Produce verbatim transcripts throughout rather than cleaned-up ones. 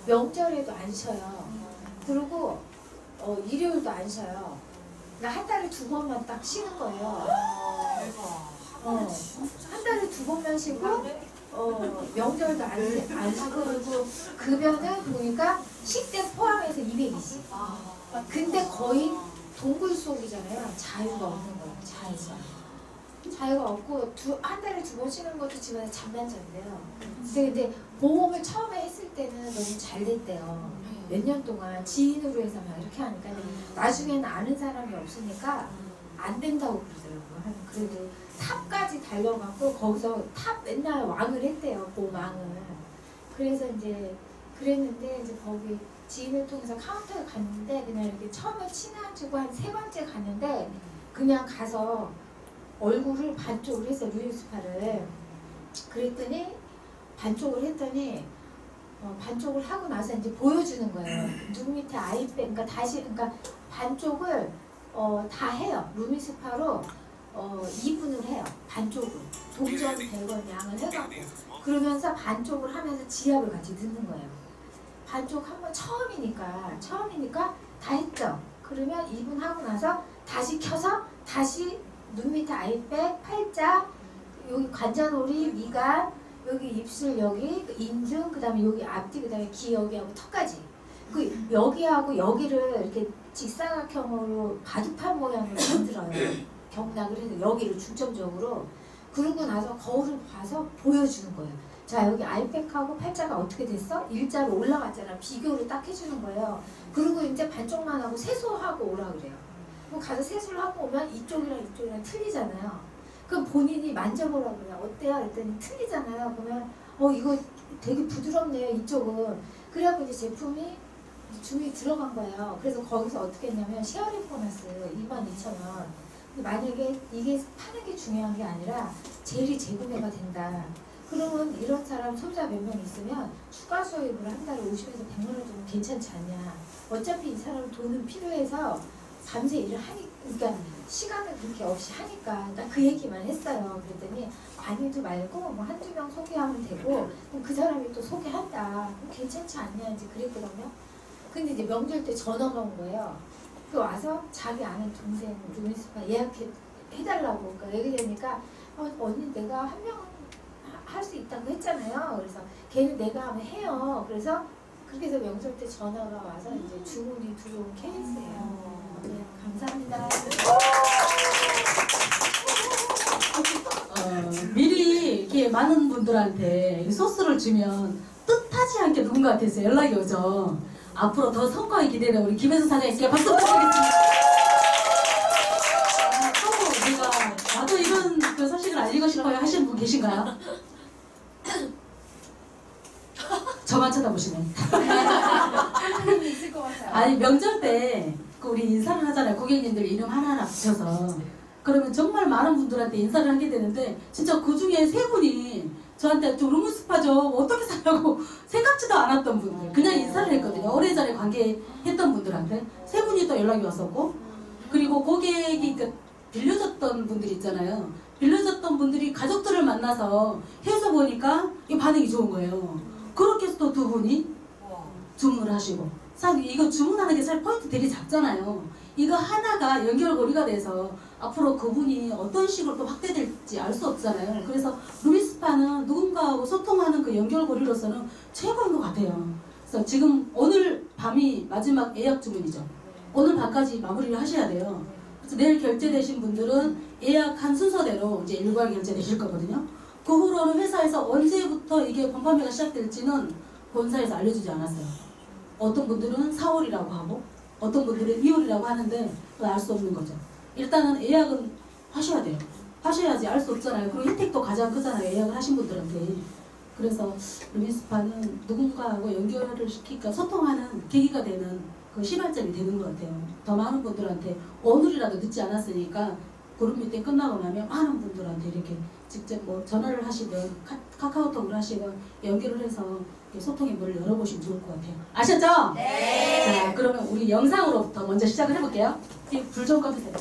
명절에도 안 쉬어요. 그리고 어, 일요일도 안 쉬어요. 그러니까 한 달에 두 번만 딱 쉬는 거예요. 어, 한 달에 두 번만 쉬고 어, 명절도 안, 안 쉬고 그리고 급여는 보니까 식대 포함해서 이백이십. 근데 거의 동굴 속이잖아요. 자유가 없는 거예요. 자유가. 자유가 없고 두, 한 달에 두 번 쉬는 것도 집안에 잠만 잔대요. 근데, 근데 보험을 처음에 했을 때는 너무 잘 됐대요. 몇 년 동안 지인으로 해서 막 이렇게 하니까 나중에는 아는 사람이 없으니까 안 된다고 그러더라고요. 그래도 탑까지 달려갖고 거기서 탑 맨날 왕을 했대요. 보험왕을. 그래서 이제 그랬는데 이제 거기 지인을 통해서 카운터에 갔는데 그냥 이렇게 처음에 친해지고 한 세 번째 갔는데 그냥 가서 얼굴을 반쪽을 했어요. 루이스파를. 그랬더니 반쪽을 했더니 어, 반쪽을 하고 나서 이제 보여주는 거예요. 눈 밑에 아이백, 그러니까 다시, 그러니까 반쪽을 어, 다 해요. 루미스파로 어, 이 분을 해요. 반쪽을. 동전 백 원 양을 해갖고. 그러면서 반쪽을 하면서 지압을 같이 듣는 거예요. 반쪽 한 번 처음이니까, 처음이니까 다 했죠. 그러면 이 분 하고 나서 다시 켜서 다시 눈 밑에 아이백, 팔자, 여기 관자놀이, 미간, 여기 입술 여기, 인중, 그 다음에 여기 앞뒤, 그 다음에 귀 여기하고 턱까지. 그 여기하고 여기를 이렇게 직사각형으로 바둑판 모양으로 만들어요. 경락을 해서 여기를 중점적으로. 그러고 나서 거울을 봐서 보여주는 거예요. 자, 여기 아이백하고 팔자가 어떻게 됐어? 일자로 올라갔잖아. 비교를 딱 해주는 거예요. 그리고 이제 반쪽만 하고 세수하고 오라 그래요. 그럼 가서 세수를 하고 오면 이쪽이랑 이쪽이랑 틀리잖아요. 그럼 본인이 만져보라고 그래요. 어때요? 그랬더니 틀리잖아요. 그러면 어 이거 되게 부드럽네요. 이쪽은. 그래갖고 이제 제품이 주문이 들어간 거예요. 그래서 거기서 어떻게 했냐면 쉐어링 보너스 이만 이천 원. 만약에 이게 파는 게 중요한 게 아니라 젤이 재구매가 된다. 그러면 이런 사람 소비자 몇 명 있으면 추가 수입을 한 달에 오십에서 백만 원 정도 괜찮지 않냐. 어차피 이 사람 돈은 필요해서 밤새 일을 하니까, 그러니까 시간을 그렇게 없이 하니까 딱 그 얘기만 했어요. 그랬더니 많이도 말고 뭐 한두 명 소개하면 되고 그럼 그 사람이 또 소개한다. 그럼 괜찮지 않냐 이제 그랬거든요. 근데 이제 명절 때 전화가 온 거예요. 그 와서 자기 아는 동생 루미스파 예약해 해달라고 그러니까 얘기되니까 어, 언니 내가 한 명은 할 수 있다고 했잖아요. 그래서 걔는 내가 하면 해요. 그래서 그렇게 해서 명절 때 전화가 와서 이제 주문이 들어온 케이스예요. 네, 감사합니다. 어, 미리 이렇게 많은 분들한테 소스를 주면 뜻하지 않게 누군가한테서 연락이 오죠. 앞으로 더 성과에 기대는 우리 김혜수 사장님께 박수 부탁드리겠습니다. 아, 또 우리가 나도 이런 그 소식을 알리고 싶어요 하시는 분 계신가요? 저만 쳐다보시네. 있을 것 같아요. 아니 명절 때 그 우리 인사를 하잖아요. 고객님들 이름 하나하나 붙여서. 그러면 정말 많은 분들한테 인사를 하게 되는데 진짜 그 중에 세 분이 저한테 좀 루미스파죠 어떻게 살라고 생각지도 않았던 분들 그냥 인사를 했거든요. 오래전에 관계했던 분들한테 세 분이 또 연락이 왔었고 그리고 고객이 그 빌려줬던 분들 있잖아요. 빌려줬던 분들이 가족들을 만나서 해서 보니까 이 반응이 좋은 거예요. 그렇게 해서 또 두 분이 주문을 하시고 사실 이거 주문하는 게 사실 포인트 되게 작잖아요. 이거 하나가 연결고리가 돼서 앞으로 그분이 어떤 식으로 또 확대될지 알 수 없잖아요. 그래서 루미스파는 누군가하고 소통하는 그 연결고리로서는 최고인 것 같아요. 그래서 지금 오늘 밤이 마지막 예약 주문이죠. 오늘 밤까지 마무리를 하셔야 돼요. 그래서 내일 결제되신 분들은 예약한 순서대로 이제 일괄 결제되실 거거든요. 그 후로는 회사에서 언제부터 이게 본판매가 시작될지는 본사에서 알려주지 않았어요. 어떤 분들은 사월이라고 하고 어떤 분들은 이월이라고 하는데 알 수 없는 거죠. 일단은 예약은 하셔야 돼요. 하셔야지 알 수 없잖아요. 그리고 혜택도 가장 크잖아요. 예약을 하신 분들한테. 그래서 루미스파는 누군가하고 연결을 시키니까 소통하는 계기가 되는 그 시발점이 되는 것 같아요. 더 많은 분들한테 오늘이라도 늦지 않았으니까 그룹 미팅 끝나고 나면 많은 분들한테 이렇게 직접 뭐 전화를 하시든 카, 카카오톡을 하시든 연결을 해서 소통의 문을 열어보시면 좋을 것 같아요. 아셨죠? 네. 자, 그러면 우리 영상으로부터 먼저 시작을 해볼게요. 불 좀 꺼주세요.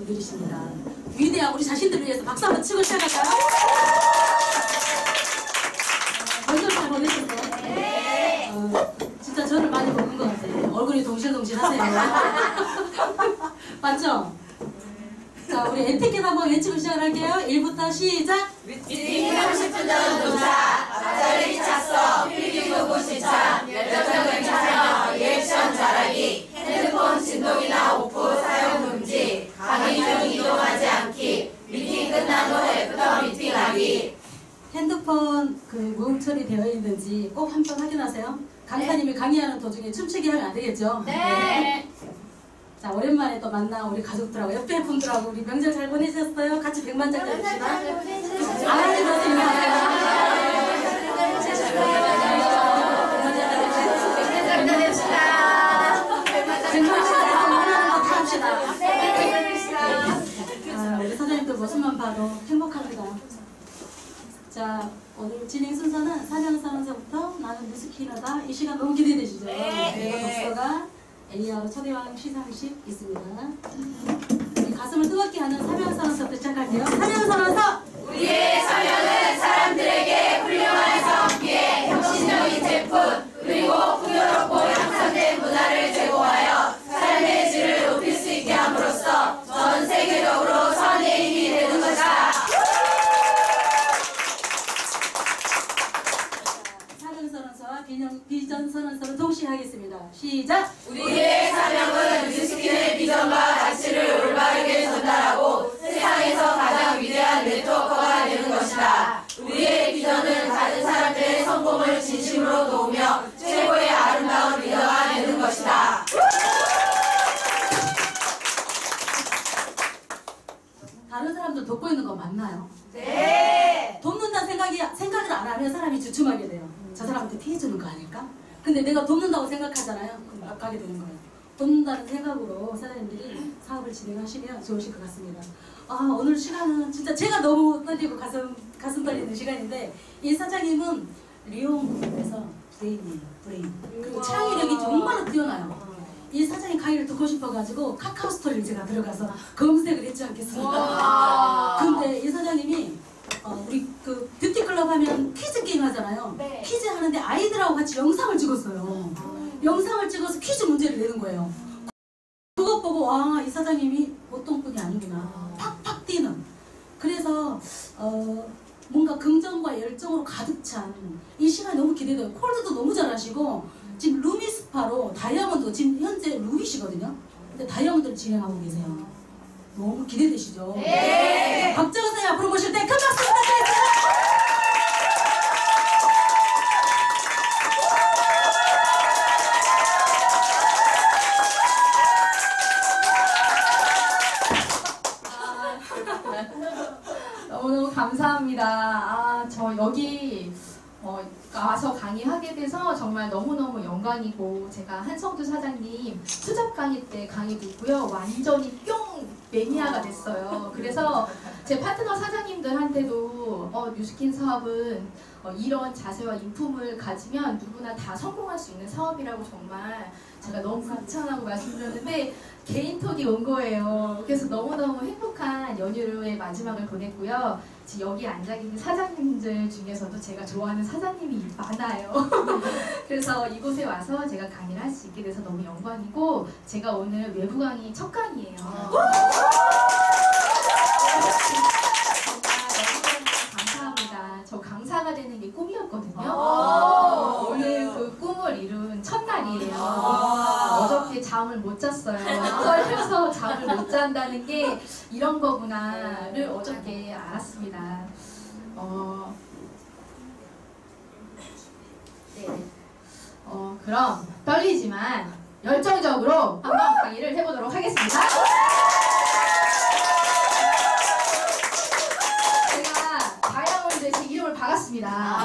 분들이십니다. 위대한 우리 자신들을 위해서 박수 한번 치고 시작할까요? 얼굴 잘 보내셨어요? 네. 어, 진짜 저를 많이 보는 것 같아요. 얼굴이 동실동실하세요. 맞죠? 자, 우리 에티켓 한번 외치고 시작할게요. 일부터 시작! 미팅 삼십 분 전 도착, 앞자리 착석, 필기구구 시참, 열정적인 참여, 리액션 잘하기, 핸드폰 진동이나 오프 사용 금지, 강의 중 이동하지 않기, 미팅 끝난 후 애프터 미팅하기. 핸드폰 그 무음 처리되어 있는지 꼭 한번 확인하세요. 강사님이 네. 강의하는 도중에 춤추기 하면 안 되겠죠? 네. 자, 오랜만에 또 만나 우리 가족들하고 옆에 분들하고 우리 명절 잘 보내셨어요? 같이 백만장 해봅시다. 아, 우리 사장님들 모습만 봐도 행복합니다. 자, 오늘 진행 순서는 사명선언서부터 나는 뉴스키너다. 이 시간 너무 기대되시죠? 네. 독서가 엘리야로 초대왕 시상식 있습니다. 가슴을 뜨겁게 하는 사명선언서부터 시작할게요. 사명선언서! 우리의 사명은 사람들에게 훌륭한 사업기회, 혁신적인 제품, 그리고 풍요롭고 향상된 문화를 제공하여 삶의 질을 높일 수 있게 함으로써 전 세계적으로 선의 힘이 되는 것이다. 사명선언서와 비전선언서를 동시에 하겠습니다. 시작! 우리의 사명은 뉴스킨의 비전과 가치를 올바르게 전달하고 세상에서 가장 위대한 네트워커가 되는 것이다. 우리의 비전은 다른 사람들의 성공을 진심으로 도우며 최고의 아름다운 리더가 되는 것이다. 다른 사람들 돕고 있는 거 맞나요? 네. 돕는다는 생각이, 생각을 안 하면 사람이 주춤하게 돼요. 저 사람한테 피해 주는 거 아닐까? 근데 내가 돕는다고 생각하잖아요. 그럼 막 가게 되는 거예요. 돕는다는 생각으로 사장님들이 사업을 진행하시면 좋으실 것 같습니다. 아, 오늘 시간은 진짜 제가 너무 떨리고 가슴, 가슴 떨리는 시간인데 이 사장님은 리온 그룹에서 브레인이에요. 브레인. 그리고 창의력이 정말로 뛰어나요. 이 사장님 강의를 듣고 싶어가지고 카카오 스토리를 제가 들어가서 검색을 했지 않겠습니까? 근데 이 사장님이 어, 우리 그 뷰티클럽 하면 퀴즈 게임 하잖아요. 네. 퀴즈 하는데 아이들하고 같이 영상을 찍었어요. 영상을 찍어서 퀴즈 문제를 내는 거예요. 그것 보고 와, 이 사장님이 보통 분이 아니구나. 팍팍 뛰는. 그래서 어, 뭔가 긍정과 열정으로 가득 찬 이 시간이 너무 기대돼요. 콜드도 너무 잘하시고 지금 루미스파로 다이아몬드 지금 현재 루비시거든요. 근데 다이아몬드를 진행하고 계세요. 너무 기대되시죠? 네. 박정호 선생님 앞으로 모실 때 큰 박수 부탁드립니다. 너무너무 감사합니다. 아, 저 여기 어, 와서 강의하게 돼서 정말 너무너무 영광이고, 제가 한성주 사장님 수첩 강의 때 강의 듣고요. 완전히 뿅 매니아가 됐어요. 그래서 제 파트너 사장님들한테도 어, 뉴스킨 사업은 어, 이런 자세와 인품을 가지면 누구나 다 성공할 수 있는 사업이라고 정말 제가 너무 극찬하고 말씀드렸는데 개인톡이 온 거예요. 그래서 너무너무 행복한 연휴의 마지막을 보냈고요. 지금 여기 앉아 계신 사장님들 중에서도 제가 좋아하는 사장님이 많아요. 그래서 이곳에 와서 제가 강의를 할 수 있게 돼서 너무 영광이고, 제가 오늘 외부 강의 첫 강의예요. 정말 너무너무 감사합니다. 저 강사가 되는 게 꿈이었거든요. 오늘 그 꿈을 이룬 첫날이에요. 어저께 잠을 못 잤어요. 떨려서 잠을 못 잔다는 게 이런 거구나를 어저께 알았습니다. 어, 네. 어, 그럼 떨리지만 열정적으로 한번 강의를 해보도록 하겠습니다. 제가 다이아몬드에 제 이름을 박았습니다.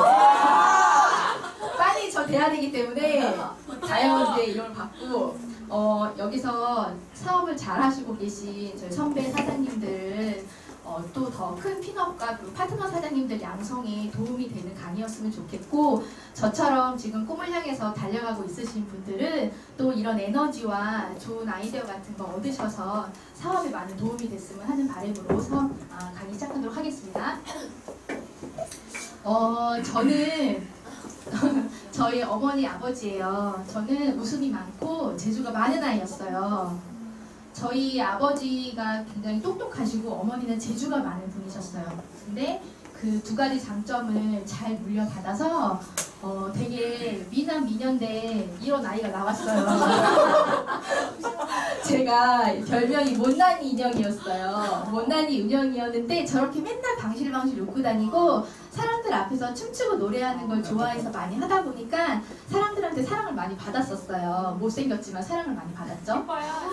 빨리 저 돼야 되기 때문에 다이아몬드에 이름을 받고, 어, 여기서 사업을 잘 하시고 계신 저희 선배 사장님들, 어, 어, 또 더 큰 핀업과 그리고 파트너 사장님들 양성에 도움이 되는 강의였으면 좋겠고, 저처럼 지금 꿈을 향해서 달려가고 있으신 분들은 또 이런 에너지와 좋은 아이디어 같은 거 얻으셔서 사업에 많은 도움이 됐으면 하는 바람으로 사업 아, 강의 시작하도록 하겠습니다. 어, 저는 저희 어머니 아버지예요. 저는 웃음이 많고 재주가 많은 아이였어요. 저희 아버지가 굉장히 똑똑하시고 어머니는 재주가 많은 분이셨어요. 근데 그 두 가지 장점을 잘 물려받아서 어, 되게 미남 미녀인데 이런 아이가 나왔어요. 제가 별명이 못난이 인형이었어요. 못난이 인형이었는데 저렇게 맨날 방실방실 웃고 다니고 사람들 앞에서 춤추고 노래하는 걸 좋아해서 많이 하다 보니까 사람들한테 사랑을 많이 받았었어요. 못생겼지만 사랑을 많이 받았죠.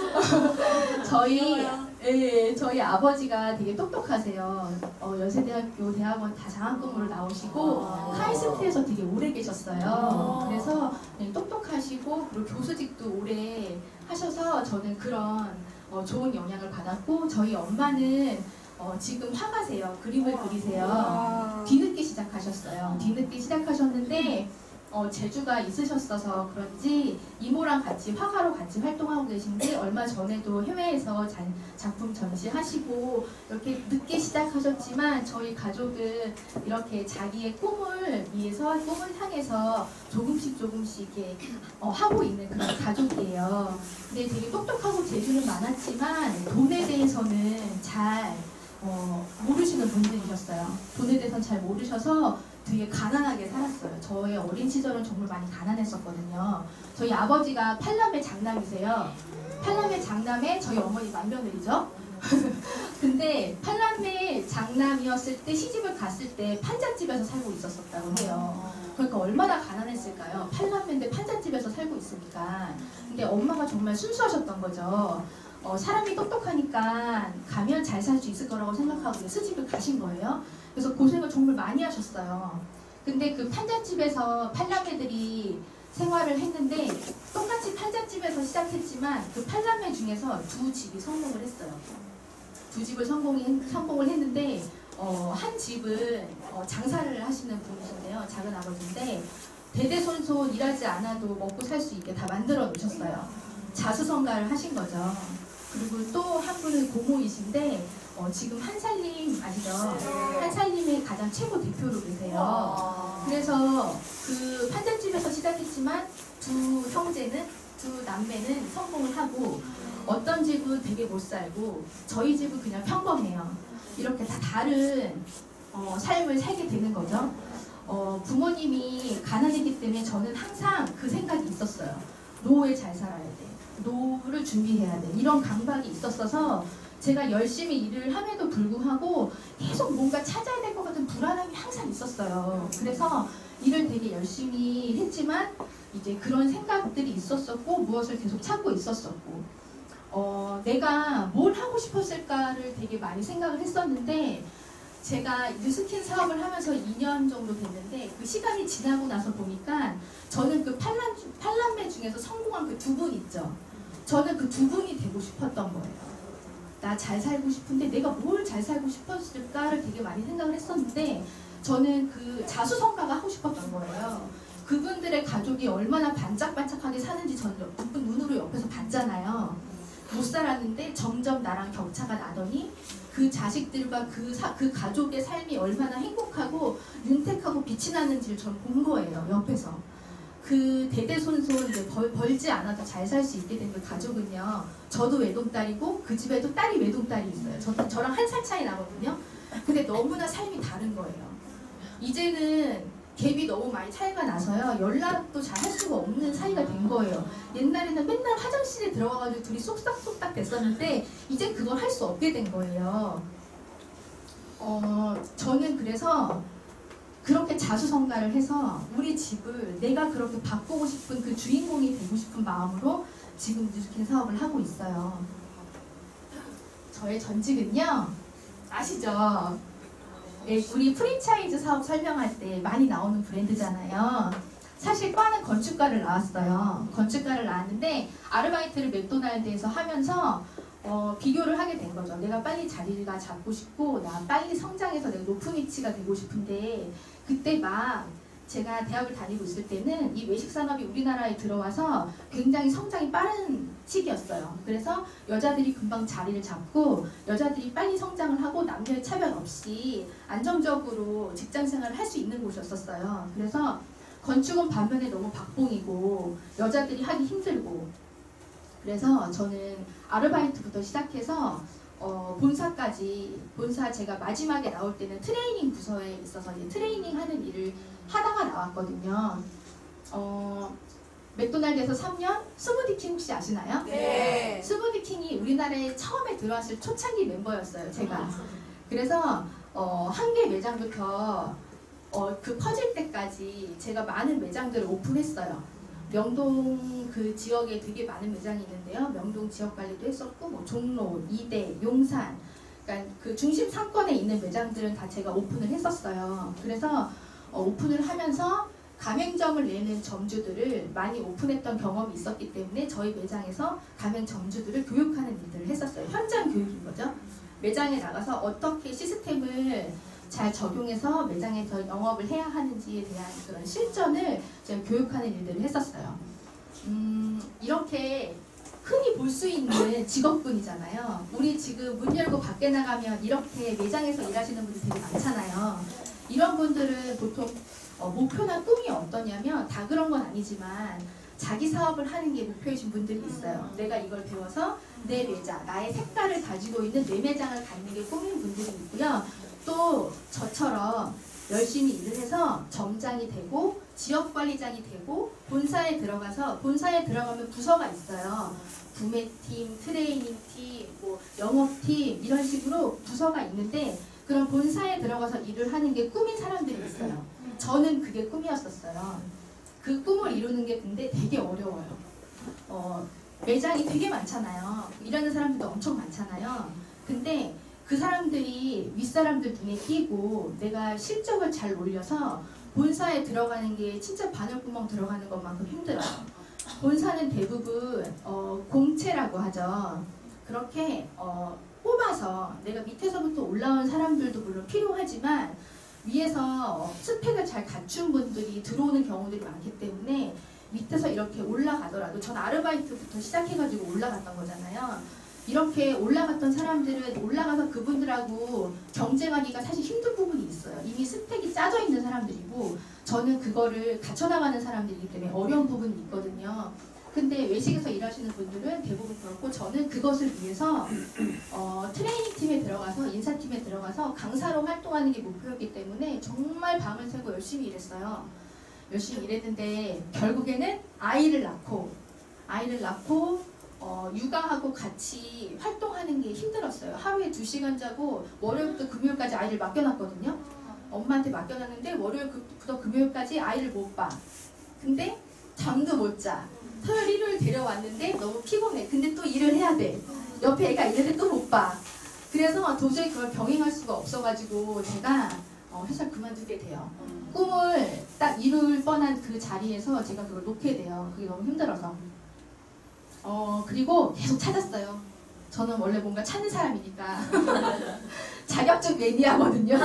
저희 예, 저희 아버지가 되게 똑똑하세요. 어, 연세대학교 대학원 다 장학금으로 나오시고 카이스트에서 되게 오래 계셨어요. 그래서 네, 똑똑하시고 그리고 교수직도 오래 하셔서 저는 그런 어, 좋은 영향을 받았고, 저희 엄마는 어, 지금 화가세요. 그림을 그리세요. 뒤늦게 시작하셨어요. 뒤늦게 시작하셨는데 어, 재주가 있으셨어서 그런지 이모랑 같이 화가로 같이 활동하고 계신데, 얼마 전에도 해외에서 자, 작품 전시하시고 이렇게 늦게 시작하셨지만 저희 가족은 이렇게 자기의 꿈을 위해서, 꿈을 향해서 조금씩 조금씩 이렇게 어, 하고 있는 그런 가족이에요. 근데 되게 똑똑하고 재주는 많았지만 돈에 대해서는 잘 어, 모르시는 분들이셨어요. 돈에 대해서는 잘 모르셔서 되게 가난하게 살았어요. 저의 어린 시절은 정말 많이 가난했었거든요. 저희 아버지가 팔남매 장남이세요. 팔남매 장남에 저희 어머니 맏며느리죠. 근데 팔남매 장남이었을 때 시집을 갔을 때 판잣집에서 살고 있었었다고 해요. 그러니까 얼마나 가난했을까요? 팔남매인데 판잣집에서 살고 있으니까. 근데 엄마가 정말 순수하셨던 거죠. 어, 사람이 똑똑하니까 가면 잘 살 수 있을 거라고 생각하고 시집을 가신 거예요. 그래서 고생을 정말 많이 하셨어요. 근데 그 판잣집에서 팔남매들이 생활을 했는데 똑같이 판잣집에서 시작했지만 그 팔남매 중에서 두 집이 성공을 했어요. 두 집을 성공이, 성공을 했는데 어, 한 집은 어, 장사를 하시는 분이신데요. 작은 아버지인데 대대손손 일하지 않아도 먹고 살 수 있게 다 만들어 놓으셨어요. 자수성가를 하신 거죠. 그리고 또 한 분은 고모이신데 어, 지금 한살림 아시죠? 한살림의 가장 최고 대표로 계세요. 그래서 그 판잣집에서 시작했지만 두 형제는, 두 남매는 성공을 하고, 어떤 집은 되게 못 살고 저희 집은 그냥 평범해요. 이렇게 다 다른 어, 삶을 살게 되는 거죠. 어, 부모님이 가난했기 때문에 저는 항상 그 생각이 있었어요. 노후에 잘 살아야 돼. 노후를 준비해야 돼. 이런 강박이 있었어서 제가 열심히 일을 함에도 불구하고 계속 뭔가 찾아야 될 것 같은 불안함이 항상 있었어요. 그래서 일을 되게 열심히 했지만 이제 그런 생각들이 있었었고 무엇을 계속 찾고 있었었고 어, 내가 뭘 하고 싶었을까를 되게 많이 생각을 했었는데, 제가 뉴스킨 사업을 하면서 이 년 정도 됐는데 그 시간이 지나고 나서 보니까 저는 그 팔남, 팔남매 중에서 성공한 그 두 분 있죠. 저는 그 두 분이 되고 싶었던 거예요. 나 잘 살고 싶은데 내가 뭘 잘 살고 싶었을까를 되게 많이 생각을 했었는데, 저는 그 자수성가가 하고 싶었던 거예요. 그분들의 가족이 얼마나 반짝반짝하게 사는지 저는 두 눈으로 옆에서 봤잖아요. 못 살았는데 점점 나랑 격차가 나더니 그 자식들과 그, 사, 그 가족의 삶이 얼마나 행복하고 윤택하고 빛이 나는지를 저는 본 거예요. 옆에서. 그 대대손손 이제 벌, 벌지 않아도 잘 살 수 있게 된 그 가족은요, 저도 외동딸이고 그 집에도 딸이 외동딸이 있어요. 저, 저랑 한 살 차이 나거든요. 근데 너무나 삶이 다른 거예요. 이제는 갭이 너무 많이 차이가 나서요, 연락도 잘 할 수가 없는 사이가 된 거예요. 옛날에는 맨날 화장실에 들어가가지고 둘이 쏙싹쏙싹 됐었는데 이제 그걸 할 수 없게 된 거예요. 어, 저는 그래서 그렇게 자수성가를 해서 우리 집을 내가 그렇게 바꾸고 싶은 그 주인공이 되고 싶은 마음으로 지금 뉴스킨 사업을 하고 있어요. 저의 전직은요, 아시죠? 네, 우리 프랜차이즈 사업 설명할 때 많이 나오는 브랜드잖아요. 사실 과는 건축과를 나왔어요. 건축과를 나왔는데 아르바이트를 맥도날드에서 하면서 어, 비교를 하게 된 거죠. 내가 빨리 자리가 잡고 싶고 나 빨리 성장해서 내가 높은 위치가 되고 싶은데 그때 막 제가 대학을 다니고 있을 때는 이 외식 산업이 우리나라에 들어와서 굉장히 성장이 빠른 시기였어요. 그래서 여자들이 금방 자리를 잡고 여자들이 빨리 성장을 하고 남녀의 차별 없이 안정적으로 직장 생활을 할 수 있는 곳이었었어요. 그래서 건축은 반면에 너무 박봉이고 여자들이 하기 힘들고 그래서 저는 아르바이트부터 시작해서 어, 본사까지 본사 제가 마지막에 나올 때는 트레이닝 부서에 있어서 이제 트레이닝 하는 일을 하다가 나왔거든요. 어, 맥도날드에서 삼 년 스무디킹 혹시 아시나요? 네. 스무디킹이 우리나라에 처음에 들어왔을 초창기 멤버였어요. 제가. 그래서 어, 한 개 매장부터 어, 그 커질 때까지 제가 많은 매장들을 오픈했어요. 명동 그 지역에 되게 많은 매장이 있는데요. 명동 지역 관리도 했었고 뭐 종로, 이대, 용산 그러니까 그 중심 상권에 있는 매장들은 다 제가 오픈을 했었어요. 그래서 어, 오픈을 하면서 가맹점을 내는 점주들을 많이 오픈했던 경험이 있었기 때문에 저희 매장에서 가맹점주들을 교육하는 일들을 했었어요. 현장 교육인 거죠. 매장에 나가서 어떻게 시스템을 잘 적용해서 매장에서 영업을 해야 하는지에 대한 그런 실전을 제가 교육하는 일들을 했었어요. 음, 이렇게 흔히 볼 수 있는 직업군이잖아요. 우리 지금 문 열고 밖에 나가면 이렇게 매장에서 일하시는 분들 되게 많잖아요. 이런 분들은 보통 어, 목표나 꿈이 어떠냐면 다 그런 건 아니지만 자기 사업을 하는 게 목표이신 분들이 있어요. 내가 이걸 배워서 내 매장, 나의 색깔을 가지고 있는 내 매장을 갖는 게 꿈인 분들이 있고요. 또 저처럼 열심히 일을 해서 점장이 되고 지역관리장이 되고 본사에 들어가서 본사에 들어가면 부서가 있어요. 구매팀, 트레이닝팀, 뭐 영업팀 이런 식으로 부서가 있는데 그런 본사에 들어가서 일을 하는 게 꿈인 사람들이 있어요. 저는 그게 꿈이었었어요. 그 꿈을 이루는 게 근데 되게 어려워요. 어, 매장이 되게 많잖아요. 일하는 사람들도 엄청 많잖아요. 근데 그 사람들이 윗사람들 눈에 띄고 내가 실적을 잘 올려서 본사에 들어가는 게 진짜 바늘구멍 들어가는 것만큼 힘들어요. 본사는 대부분 어, 공채라고 하죠. 그렇게 어, 뽑아서 내가 밑에서부터 올라온 사람들도 물론 필요하지만 위에서 스펙을 잘 갖춘 분들이 들어오는 경우들이 많기 때문에 밑에서 이렇게 올라가더라도 전 아르바이트부터 시작해가지고 올라갔던 거잖아요. 이렇게 올라갔던 사람들은 올라가서 그분들하고 경쟁하기가 사실 힘든 부분이 있어요. 이미 스펙이 짜져 있는 사람들이고 저는 그거를 갖춰나가는 사람들이기 때문에 어려운 부분이 있거든요. 근데 외식에서 일하시는 분들은 대부분 그렇고 저는 그것을 위해서 어, 트레이닝 팀에 들어가서 인사팀에 들어가서 강사로 활동하는 게 목표였기 때문에 정말 밤을 새고 열심히 일했어요. 열심히 일했는데 결국에는 아이를 낳고 아이를 낳고 어, 육아하고 같이 활동하는 게 힘들었어요. 하루에 두 시간 자고 월요일부터 금요일까지 아이를 맡겨놨거든요. 엄마한테 맡겨놨는데 월요일부터 금요일까지 아이를 못 봐. 근데 잠도 못 자. 토요일, 일요일 데려왔는데 너무 피곤해. 근데 또 일을 해야 돼. 옆에 애가 있는데 또 못 봐. 그래서 도저히 그걸 병행할 수가 없어가지고 제가 어, 회사를 그만두게 돼요. 꿈을 딱 이룰 뻔한 그 자리에서 제가 그걸 놓게 돼요. 그게 너무 힘들어서. 어, 그리고 계속 찾았어요. 저는 원래 뭔가 찾는 사람이니까 자격증 매니아거든요.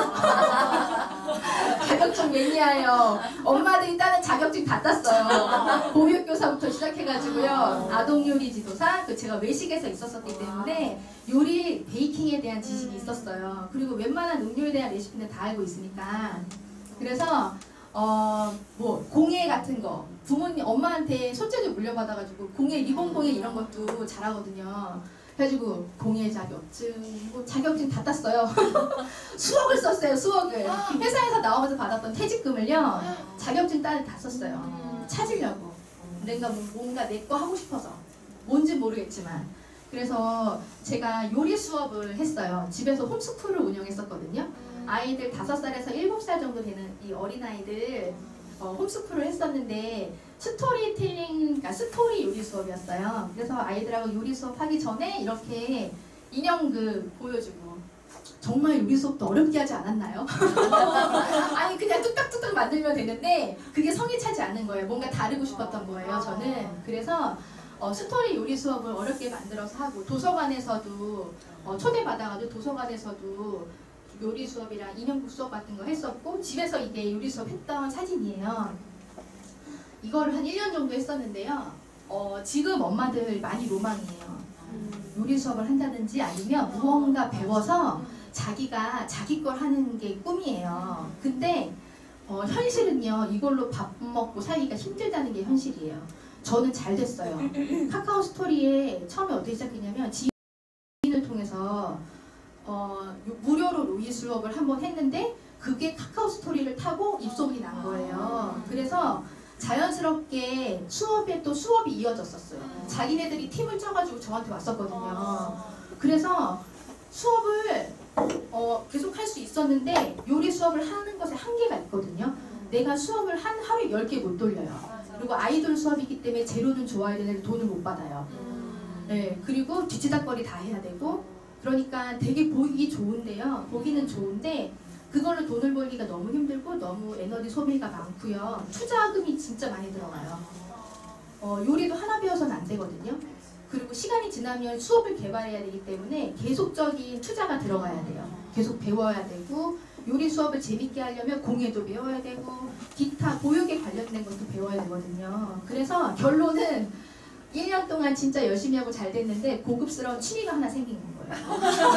자격증 매니아예요. 엄마들이 따는 자격증 다 땄어요. 보육교사부터 시작해가지고요. 아동요리 지도사, 그 제가 외식에서 있었었기 때문에 요리, 베이킹에 대한 지식이 있었어요. 그리고 웬만한 음료에 대한 레시피는 다 알고 있으니까. 그래서 어, 뭐 공예 같은 거 부모님 엄마한테 손재주 물려받아가지고 공예 리본 공예 이런 것도 잘하거든요. 그래가지고 공예 자격증 뭐 자격증 다 땄어요. 수억을 썼어요. 수억을 회사에서 나오면서 받았던 퇴직금을요 자격증 딸을 다 썼어요. 찾으려고 내가 뭔가 내 거 하고 싶어서 뭔지 모르겠지만 그래서 제가 요리 수업을 했어요. 집에서 홈스쿨을 운영했었거든요. 아이들 다섯 살에서 일곱 살 정도 되는 이 어린아이들 어, 홈스쿨을 했었는데 스토리텔링, 그러니까 스토리 요리 수업이었어요. 그래서 아이들하고 요리 수업 하기 전에 이렇게 인형 그 보여주고 정말 요리 수업도 어렵게 하지 않았나요? 아니 그냥 뚝딱뚝딱 만들면 되는데 그게 성이 차지 않는 거예요. 뭔가 다르고 싶었던 거예요. 저는 그래서 어, 스토리 요리 수업을 어렵게 만들어서 하고 도서관에서도 어, 초대받아가지고 도서관에서도 요리 수업이랑 인형극 수업 같은 거 했었고 집에서 이게 요리 수업 했던 사진이에요. 이거를 한 일 년 정도 했었는데요. 어, 지금 엄마들 많이 로망이에요. 요리 수업을 한다든지 아니면 무언가 배워서 자기가 자기 걸 하는 게 꿈이에요. 근데 어, 현실은요. 이걸로 밥 먹고 살기가 힘들다는 게 현실이에요. 저는 잘 됐어요. 카카오 스토리에 처음에 어떻게 시작했냐면 지인을 통해서 어, 무료로 요리 수업을 한번 했는데 그게 카카오 스토리를 타고 입소문이 난 거예요. 그래서 자연스럽게 수업에 또 수업이 이어졌었어요. 자기네들이 팀을 짜가지고 저한테 왔었거든요. 그래서 수업을 어, 계속 할 수 있었는데 요리 수업을 하는 것에 한계가 있거든요. 내가 수업을 한 하루에 열 개 못 돌려요. 그리고 아이돌 수업이기 때문에 재료는 좋아야 되는데 돈을 못 받아요. 네, 그리고 뒤치다거리 다 해야 되고 그러니까 되게 보기 좋은데요. 보기는 좋은데 그걸로 돈을 벌기가 너무 힘들고 너무 에너지 소비가 많고요. 투자금이 진짜 많이 들어가요. 어, 요리도 하나 배워서는 안 되거든요. 그리고 시간이 지나면 수업을 개발해야 되기 때문에 계속적인 투자가 들어가야 돼요. 계속 배워야 되고 요리 수업을 재밌게 하려면 공예도 배워야 되고 기타 보육에 관련된 것도 배워야 되거든요. 그래서 결론은 일 년 동안 진짜 열심히 하고 잘 됐는데 고급스러운 취미가 하나 생긴 거예요.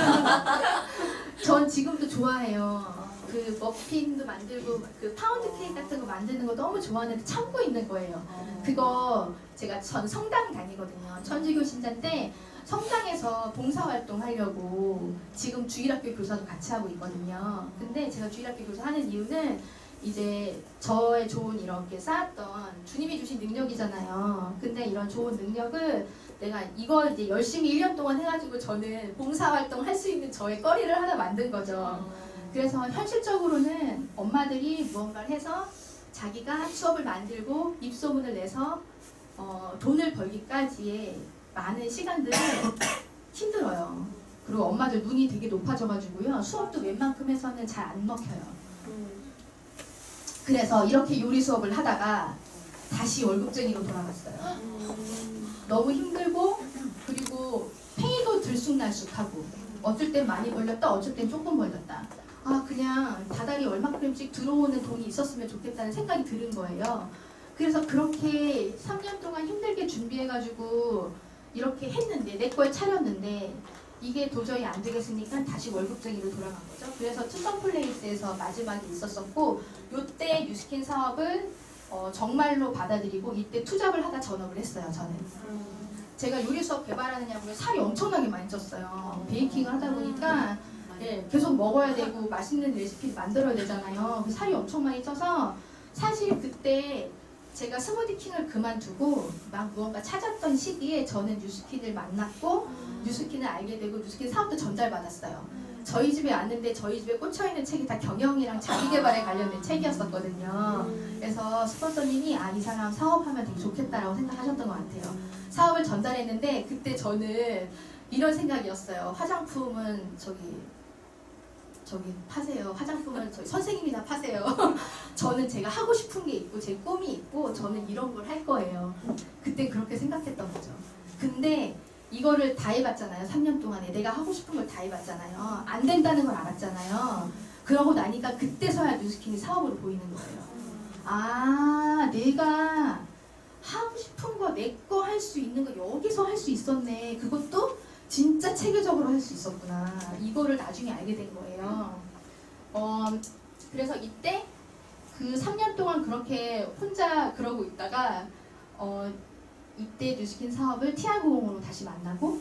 전 지금도 좋아해요. 그 머핀도 만들고 그 파운드 케이크 같은 거 만드는 거 너무 좋아하는데 참고 있는 거예요. 그거 제가 전 성당 다니거든요. 천주교 신자 때 성당에서 봉사활동 하려고 지금 주일학교 교사도 같이 하고 있거든요. 근데 제가 주일학교 교사 하는 이유는 이제 저의 좋은 이렇게 쌓았던 주님이 주신 능력이잖아요. 근데 이런 좋은 능력을 내가 이걸 이제 열심히 일 년 동안 해가지고 저는 봉사활동 할 수 있는 저의 거리를 하나 만든 거죠. 그래서 현실적으로는 엄마들이 무언가를 해서 자기가 수업을 만들고 입소문을 내서 어, 돈을 벌기까지의 많은 시간들을 힘들어요. 그리고 엄마들 눈이 되게 높아져가지고요. 수업도 웬만큼 해서는 잘 안 먹혀요. 그래서 이렇게 요리 수업을 하다가 다시 월급쟁이로 돌아갔어요. 너무 힘들고 그리고 팽이도 들쑥날쑥하고 어쩔 땐 많이 벌렸다 어쩔 땐 조금 벌렸다. 아 그냥 다달이 얼마큼씩 들어오는 돈이 있었으면 좋겠다는 생각이 드는 거예요. 그래서 그렇게 삼 년 동안 힘들게 준비해가지고 이렇게 했는데 내 걸 차렸는데 이게 도저히 안 되겠으니까 다시 월급쟁이로 돌아간 거죠. 그래서 투썸플레이스에서 마지막에 있었었고 이때 뉴스킨 사업을 어, 정말로 받아들이고 이때 투잡을 하다 전업을 했어요. 저는. 제가 요리 수업 개발하느냐고 살이 엄청나게 많이 쪘어요. 베이킹을 하다 보니까 네, 계속 먹어야 되고 맛있는 레시피 만들어야 되잖아요. 살이 엄청 많이 쪄서 사실 그때 제가 스무디킹을 그만두고 막 무언가 찾았던 시기에 저는 뉴스킨을 만났고 뉴스킨을 알게 되고 뉴스킨 사업도 전달받았어요. 저희 집에 왔는데 저희 집에 꽂혀있는 책이 다 경영이랑 자기개발에 관련된 책이었었거든요. 그래서 스폰서님이 아, 이 사람 사업하면 되게 좋겠다라고 생각하셨던 것 같아요. 사업을 전달했는데 그때 저는 이런 생각이었어요. 화장품은 저기 저기 파세요. 화장품은 저희 선생님이 다 파세요. 저는 제가 하고 싶은 게 있고 제 꿈이 있고 저는 이런 걸 할 거예요. 그때 그렇게 생각했던 거죠. 근데 이거를 다 해봤잖아요. 삼 년 동안에 내가 하고 싶은 걸 다 해봤잖아요. 안 된다는 걸 알았잖아요. 그러고 나니까 그때서야 뉴스킨이 사업으로 보이는 거예요. 아 내가 하고 싶은 거 내 거 할 수 있는 거 여기서 할 수 있었네. 그것도 진짜 체계적으로 할 수 있었구나. 이거를 나중에 알게 된 거예요. 어, 그래서 이때 그 삼 년 동안 그렇게 혼자 그러고 있다가 어, 이때 뉴스킨 사업을 티아고공으로 다시 만나고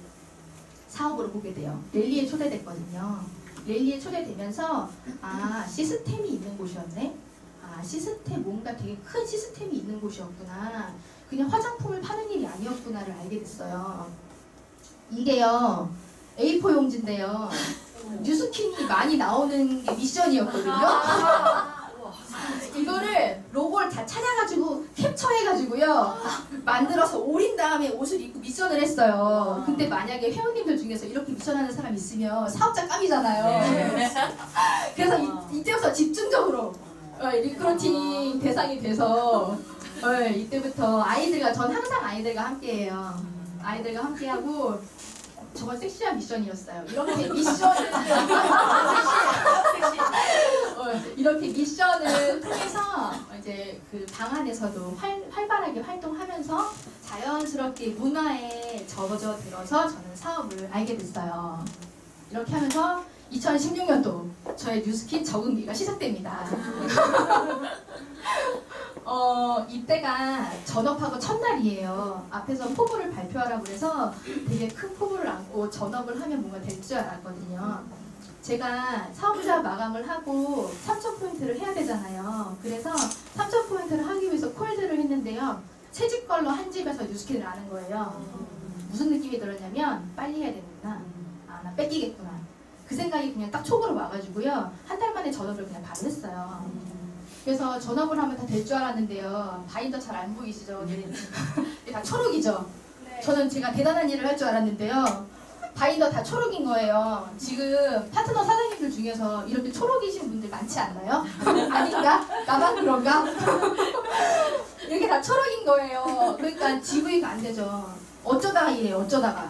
사업으로 보게 돼요. 랠리에 초대됐거든요. 랠리에 초대되면서 아 시스템이 있는 곳이었네. 아 시스템 뭔가 되게 큰 시스템이 있는 곳이었구나. 그냥 화장품을 파는 일이 아니었구나를 알게 됐어요. 이게요 에이 사 용지인데요 뉴스킨이 많이 나오는 게 미션이었거든요. 이거를 로고를 다 찾아가지고 캡처해가지고요 만들어서 오린 다음에 옷을 입고 미션을 했어요. 근데 만약에 회원님들 중에서 이렇게 미션하는 사람 있으면 사업자 깜이잖아요. 그래서 이, 이때부터 집중적으로 리크루팅 대상이 돼서 네, 이때부터 아이들과 전 항상 아이들과 함께해요. 아이들과 함께하고 정말 섹시한 미션이었어요. 이렇게 미션을 어, 이렇게 미션을 통해서 이제 그 방 안에서도 활, 활발하게 활동하면서 자연스럽게 문화에 접어져 들어서 저는 사업을 알게 됐어요. 이렇게 하면서 이천십육 년도 저의 뉴스킨 적응기가 시작됩니다. 어, 이때가 전업하고 첫날이에요. 앞에서 포부를 발표하라고 해서 되게 큰 포부를 안고 전업을 하면 뭔가 될 줄 알았거든요. 제가 사업자 마감을 하고 삼천 포인트를 해야 되잖아요. 그래서 삼천 포인트를 하기 위해서 콜드를 했는데요. 새 집 걸로 한 집에서 뉴스킨을 아는 거예요. 무슨 느낌이 들었냐면 빨리 해야 되는구나. 아, 나 뺏기겠구나. 그 생각이 그냥 딱 촉으로 와가지고요. 한 달 만에 전업을 그냥 바로 했어요. 그래서 전업을 하면 다 될 줄 알았는데요. 바인더 잘 안 보이시죠? 네. 다 초록이죠? 네. 저는 제가 대단한 일을 할 줄 알았는데요. 바인더 다 초록인 거예요. 지금 파트너 사장님들 중에서 이렇게 초록이신 분들 많지 않나요? 아닌가? 나만 그런가? 이렇게 다 초록인 거예요. 그러니까 지브이가 안 되죠. 어쩌다가 이래요, 어쩌다가.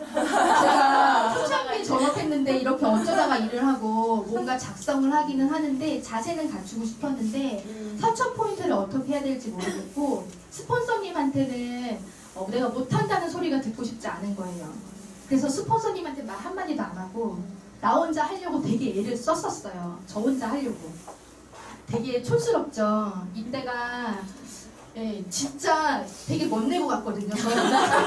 제가 초창기에 전업했는데 이렇게 어쩌다가 일을 하고 뭔가 작성을 하기는 하는데 자세는 갖추고 싶었는데 삼천 포인트를 어떻게 해야 될지 모르겠고 스폰서님한테는 어, 내가 못한다는 소리가 듣고 싶지 않은 거예요. 그래서 스폰서님한테 말 한마디도 안 하고 나 혼자 하려고 되게 애를 썼었어요. 저 혼자 하려고. 되게 촌스럽죠. 이때가 예, 진짜 되게 멋내고 갔거든요. 저는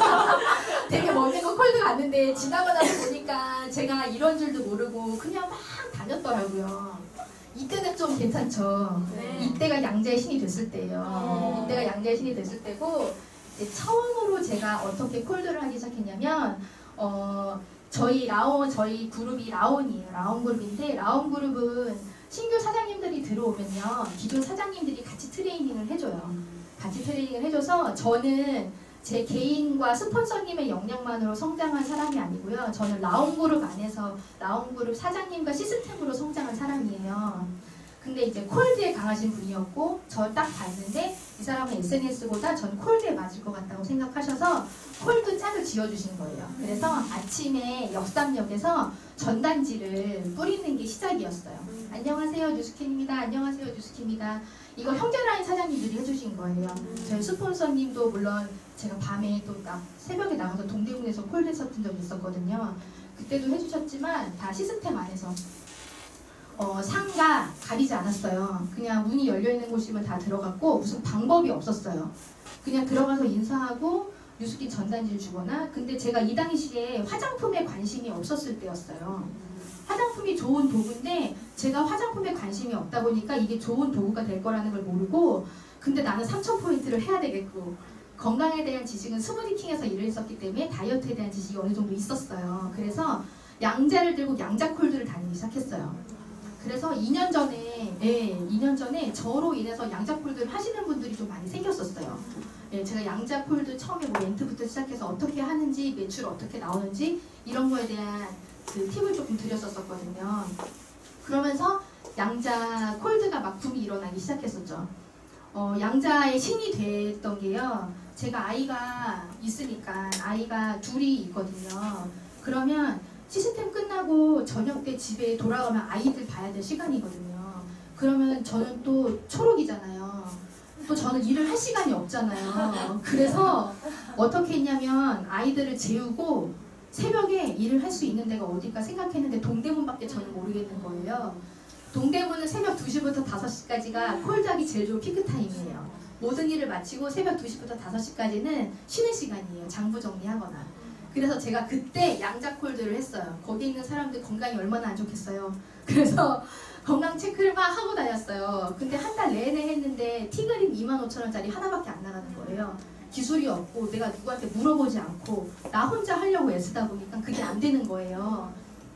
되게 멋내고 콜드 갔는데 지나고 나서 보니까 제가 이런 줄도 모르고 그냥 막 다녔더라고요. 이때는 좀 괜찮죠. 네. 이때가 양자의 신이 됐을 때예요. 네. 이때가 양자의 신이 됐을 때고 이제 처음으로 제가 어떻게 콜드를 하기 시작했냐면 어, 저희 라온 저희 그룹이 라온이에요. 라온 그룹인데 라온 그룹은 신규 사장님들이 들어오면요 기존 사장님들이 같이 트레이닝을 해줘요. 같이 트레이닝을 해줘서 저는 제 개인과 스폰서님의 역량만으로 성장한 사람이 아니고요. 저는 라온그룹 안에서 라온그룹 사장님과 시스템으로 성장한 사람이에요. 근데 이제 콜드에 강하신 분이었고 저 딱 봤는데 이 사람은 에스엔에스보다 전 콜드에 맞을 것 같다고 생각하셔서 콜드 짝을 지어주신 거예요. 그래서 아침에 역삼역에서 전단지를 뿌리는 게 시작이었어요. 안녕하세요 뉴스킨입니다. 안녕하세요 뉴스킨입니다. 이거 형제라인 사장님들이 해주신 거예요. 저희 스폰서님도 물론 제가 밤에 또 나, 새벽에 나가서 동대문에서 콜드 했었던 적이 있었거든요. 그때도 해주셨지만 다 시스템 안에서 어, 상가 가리지 않았어요. 그냥 문이 열려있는 곳이면 다 들어갔고 무슨 방법이 없었어요. 그냥 들어가서 인사하고 뉴스킨 전단지를 주거나 근데 제가 이 당시에 화장품에 관심이 없었을 때였어요. 화장품이 좋은 도구인데 제가 화장품에 관심이 없다 보니까 이게 좋은 도구가 될 거라는 걸 모르고 근데 나는 삼천 포인트를 해야 되겠고 건강에 대한 지식은 스무디킹에서 일을 했었기 때문에 다이어트에 대한 지식이 어느 정도 있었어요. 그래서 양자를 들고 양자콜드를 다니기 시작했어요. 그래서 이 년 전에 예, 이 년 전에 저로 인해서 양자콜드를 하시는 분들이 좀 많이 생겼었어요. 예, 제가 양자콜드 처음에 뭐 멘트부터 시작해서 어떻게 하는지 매출 어떻게 나오는지 이런 거에 대한 그 팁을 조금 드렸었거든요. 그러면서 양자 콜드가 막 붐이 일어나기 시작했었죠. 어, 양자의 신이 됐던 게요. 제가 아이가 있으니까 아이가 둘이 있거든요. 그러면 시스템 끝나고 저녁 때 집에 돌아가면 아이들 봐야 될 시간이거든요. 그러면 저는 또 초록이잖아요. 또 저는 일을 할 시간이 없잖아요. 그래서 어떻게 했냐면 아이들을 재우고 새벽에 일을 할 수 있는 데가 어딜까 생각했는데 동대문밖에 저는 모르겠는 거예요. 동대문은 새벽 두 시부터 다섯 시까지가 콜드하기 제일 좋은 피크타임이에요. 모든 일을 마치고 새벽 두 시부터 다섯 시까지는 쉬는 시간이에요. 장부 정리하거나. 그래서 제가 그때 양자 콜드를 했어요. 거기 있는 사람들 건강이 얼마나 안 좋겠어요. 그래서 건강 체크를 막 하고 다녔어요. 근데 한 달 내내 했는데 티그린 이만 오천 원짜리 하나밖에 안 나가는 거예요. 기술이 없고 내가 누구한테 물어보지 않고 나 혼자 하려고 애쓰다 보니까 그게 안 되는 거예요.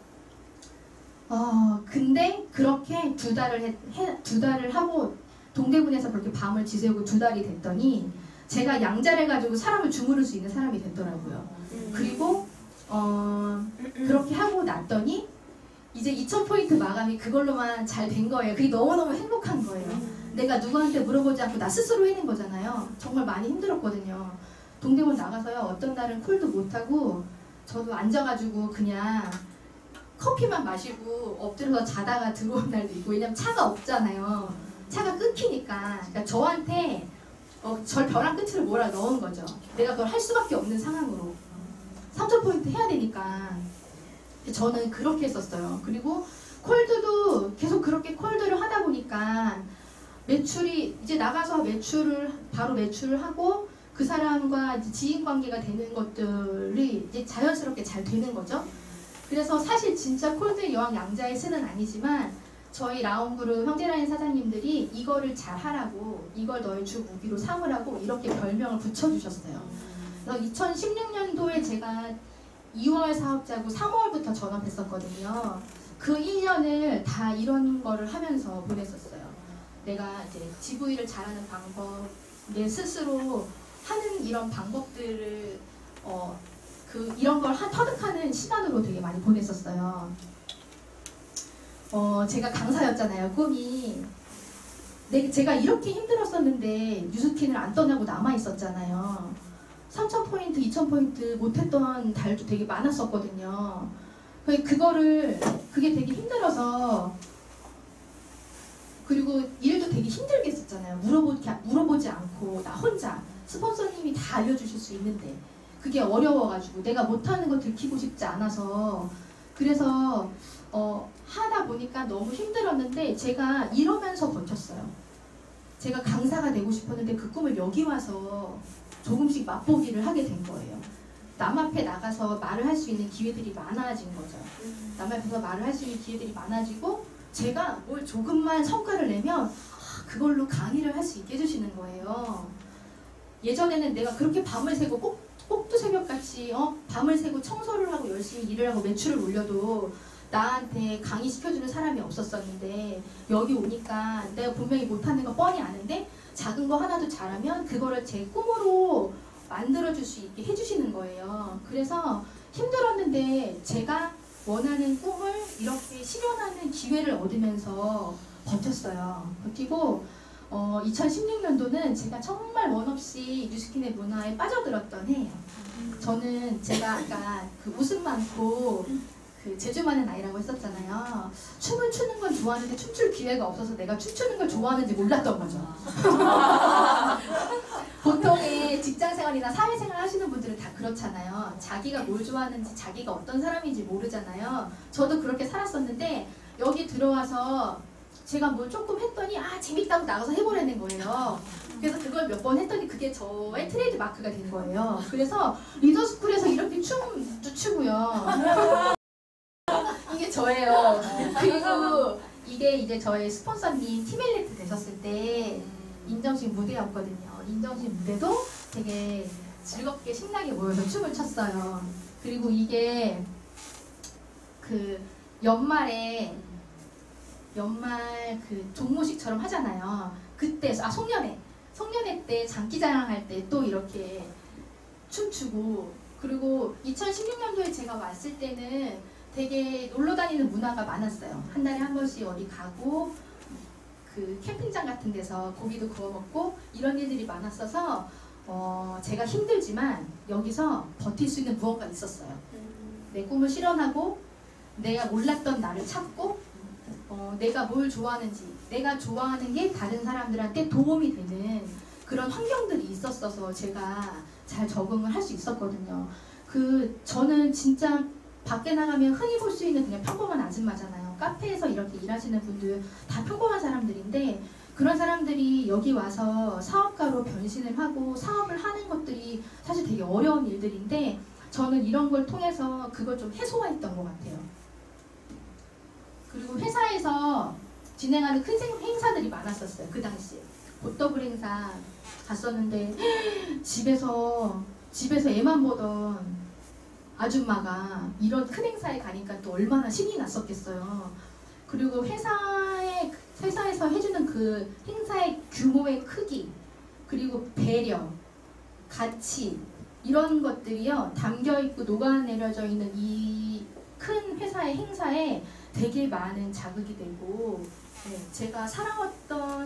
어, 근데 그렇게 두 달을 해, 해, 두 달을 하고 동대문에서 그렇게 밤을 지새우고 두 달이 됐더니 제가 양자를 가지고 사람을 주무를 수 있는 사람이 됐더라고요. 그리고 어, 그렇게 하고 났더니 이제 이천 포인트 마감이 그걸로만 잘 된 거예요. 그게 너무너무 행복한 거예요. 내가 누구한테 물어보지 않고 나 스스로 해낸 거잖아요. 정말 많이 힘들었거든요. 동대문 나가서요. 어떤 날은 콜도 못하고 저도 앉아가지고 그냥 커피만 마시고 엎드려서 자다가 들어온 날도 있고, 왜냐면 차가 없잖아요. 차가 끊기니까. 그러니까 저한테 어, 절 벼랑 끝으로 몰아 넣은 거죠. 내가 그걸 할 수밖에 없는 상황으로. 삼 천 포인트 해야 되니까. 저는 그렇게 했었어요. 그리고 콜드도 계속 그렇게 콜드를 하다 보니까 매출이 이제 나가서 매출을 바로 매출을 하고 그 사람과 이제 지인 관계가 되는 것들이 이제 자연스럽게 잘 되는 거죠. 그래서 사실 진짜 콜드의 여왕 양자의 스는 아니지만 저희 라온그룹 형제라인 사장님들이 이거를 잘 하라고, 이걸 너의 주 무기로 삼으라고 이렇게 별명을 붙여주셨어요. 그래서 이천십육 년도에 제가 이월 사업자고 삼월부터 전업했었거든요. 그 일 년을 다 이런 거를 하면서 보냈었어요. 내가 이제 지브이를 잘하는 방법, 내 스스로 하는 이런 방법들을 어, 그 이런 걸 하, 터득하는 시간으로 되게 많이 보냈었어요. 어, 제가 강사였잖아요, 꿈이. 내, 제가 이렇게 힘들었었는데 뉴스킨을 안 떠나고 남아있었잖아요. 삼천 포인트, 이천 포인트 못했던 달도 되게 많았었거든요. 그거를, 그게 되게 힘들어서, 그리고 일도 되게 힘들게 했었잖아요. 물어보지, 물어보지 않고, 나 혼자. 스폰서님이 다 알려주실 수 있는데. 그게 어려워가지고, 내가 못하는 거 들키고 싶지 않아서. 그래서, 어, 하다 보니까 너무 힘들었는데, 제가 이러면서 버텼어요. 제가 강사가 되고 싶었는데, 그 꿈을 여기 와서 조금씩 맛보기를 하게 된 거예요. 남 앞에 나가서 말을 할 수 있는 기회들이 많아진 거죠. 남 앞에서 말을 할 수 있는 기회들이 많아지고, 제가 뭘 조금만 성과를 내면 아, 그걸로 강의를 할 수 있게 해주시는 거예요. 예전에는 내가 그렇게 밤을 새고 꼭, 꼭두 새벽같이 어? 밤을 새고 청소를 하고 열심히 일을 하고 매출을 올려도 나한테 강의 시켜주는 사람이 없었었는데, 여기 오니까 내가 분명히 못하는 거 뻔히 아는데 작은 거 하나도 잘하면 그거를 제 꿈으로 만들어줄 수 있게 해주시는 거예요. 그래서 힘들었는데 제가 원하는 꿈을 이렇게 실현하는 기회를 얻으면서 버텼어요. 버티고 어, 이천십육 년도는 제가 정말 원 없이 뉴스킨의 문화에 빠져들었던 해예요. 저는 제가 아까 그 웃음 많고 그 재주 많은 아이라고 했었잖아요. 춤을 추는 건 좋아하는데 춤출 기회가 없어서 내가 춤추는 걸 좋아하는지 몰랐던 거죠. 보통의 직장생활이나 사회생활 하시는 분들은 다 그렇잖아요. 자기가 뭘 좋아하는지, 자기가 어떤 사람인지 모르잖아요. 저도 그렇게 살았었는데 여기 들어와서 제가 뭘 조금 했더니 아 재밌다고 나가서 해보라는 거예요. 그래서 그걸 몇 번 했더니 그게 저의 트레이드 마크가 된 거예요. 그래서 리더스쿨에서 이렇게 춤도 추고요. 이게 저예요. 그리고 이게 이제 저의 스폰서님 티멜리트 되셨을 때 인정식 무대였거든요. 인정식 무대도 되게 즐겁게 신나게 모여서 춤을 췄어요. 그리고 이게 그 연말에 연말 그 종무식처럼 하잖아요. 그때 아 송년회 송년회 때 장기자랑 할 때 또 이렇게 춤추고, 그리고 이천십육 년도에 제가 왔을 때는 되게 놀러 다니는 문화가 많았어요. 한 달에 한 번씩 어디 가고 그 캠핑장 같은 데서 고기도 구워 먹고 이런 일들이 많았어서 어 제가 힘들지만 여기서 버틸 수 있는 무언가 있었어요. 내 꿈을 실현하고 내가 몰랐던 나를 찾고 어 내가 뭘 좋아하는지, 내가 좋아하는 게 다른 사람들한테 도움이 되는 그런 환경들이 있었어서 제가 잘 적응을 할 수 있었거든요. 그 저는 진짜 밖에 나가면 흔히 볼 수 있는 그냥 평범한 아줌마잖아요. 카페에서 이렇게 일하시는 분들 다 평범한 사람들인데, 그런 사람들이 여기 와서 사업가로 변신을 하고 사업을 하는 것들이 사실 되게 어려운 일들인데 저는 이런 걸 통해서 그걸 좀 해소화했던 것 같아요. 그리고 회사에서 진행하는 큰 행사들이 많았었어요. 그 당시에 보더블 행사 갔었는데 집에서 집에서 애만 보던 아줌마가 이런 큰 행사에 가니까 또 얼마나 신이 났었겠어요. 그리고 회사에, 회사에서 해주는 그 행사의 규모의 크기, 그리고 배려, 가치, 이런 것들이요 담겨있고 녹아내려져 있는 이 큰 회사의 행사에 되게 많은 자극이 되고, 네, 제가 살아왔던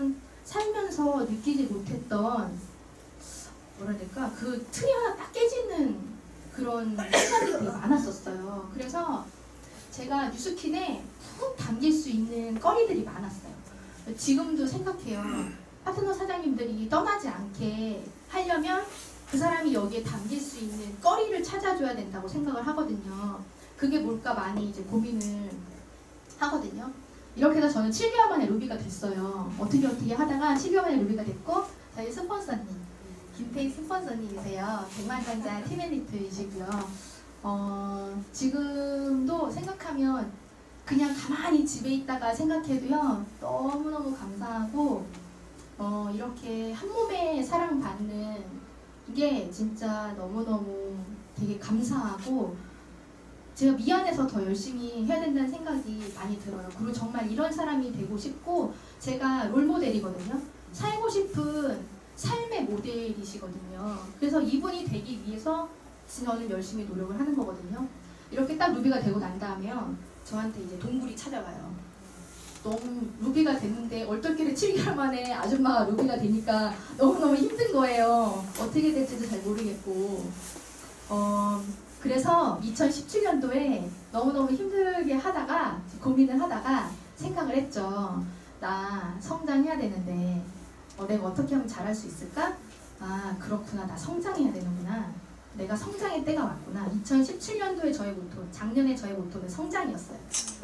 살면서 느끼지 못했던 뭐라 해야 될까? 그 틀이 하나 딱 깨지는 그런 순간들이 되게 많았었어요. 그래서 제가 뉴스킨에 푹 담길 수 있는 거리들이 많았어요. 지금도 생각해요. 파트너 사장님들이 떠나지 않게 하려면 그 사람이 여기에 담길 수 있는 거리를 찾아줘야 된다고 생각을 하거든요. 그게 뭘까 많이 이제 고민을 하거든요. 이렇게 해서 저는 칠 개월 만에 루비가 됐어요. 어떻게 어떻게 하다가 칠 개월 만에 루비가 됐고, 저희 스폰서님, 김태희 스폰서님이세요. 백만장자 팀엘리트이시고요. 어, 지금도 생각하면 그냥 가만히 집에 있다가 생각해도요, 너무너무 감사하고, 어, 이렇게 한 몸에 사랑받는 게 진짜 너무너무 되게 감사하고, 제가 미안해서 더 열심히 해야 된다는 생각이 많이 들어요. 그리고 정말 이런 사람이 되고 싶고, 제가 롤모델이거든요. 살고 싶은 삶의 모델이시거든요. 그래서 이분이 되기 위해서 저는 열심히 노력을 하는 거거든요. 이렇게 딱 루비가 되고 난 다음에 저한테 이제 동굴이 찾아가요. 너무 루비가 됐는데 얼떨결에 칠 개월 만에 아줌마가 루비가 되니까 너무너무 힘든 거예요. 어떻게 될지도 잘 모르겠고. 어, 그래서 이천십칠 년도에 너무너무 힘들게 하다가 고민을 하다가 생각을 했죠. 나 성장해야 되는데 어, 내가 어떻게 하면 잘할 수 있을까? 아, 그렇구나. 나 성장해야 되는구나. 내가 성장의 때가 왔구나. 이천십칠 년도에 저의 모토, 작년에 저의 모토는 성장이었어요.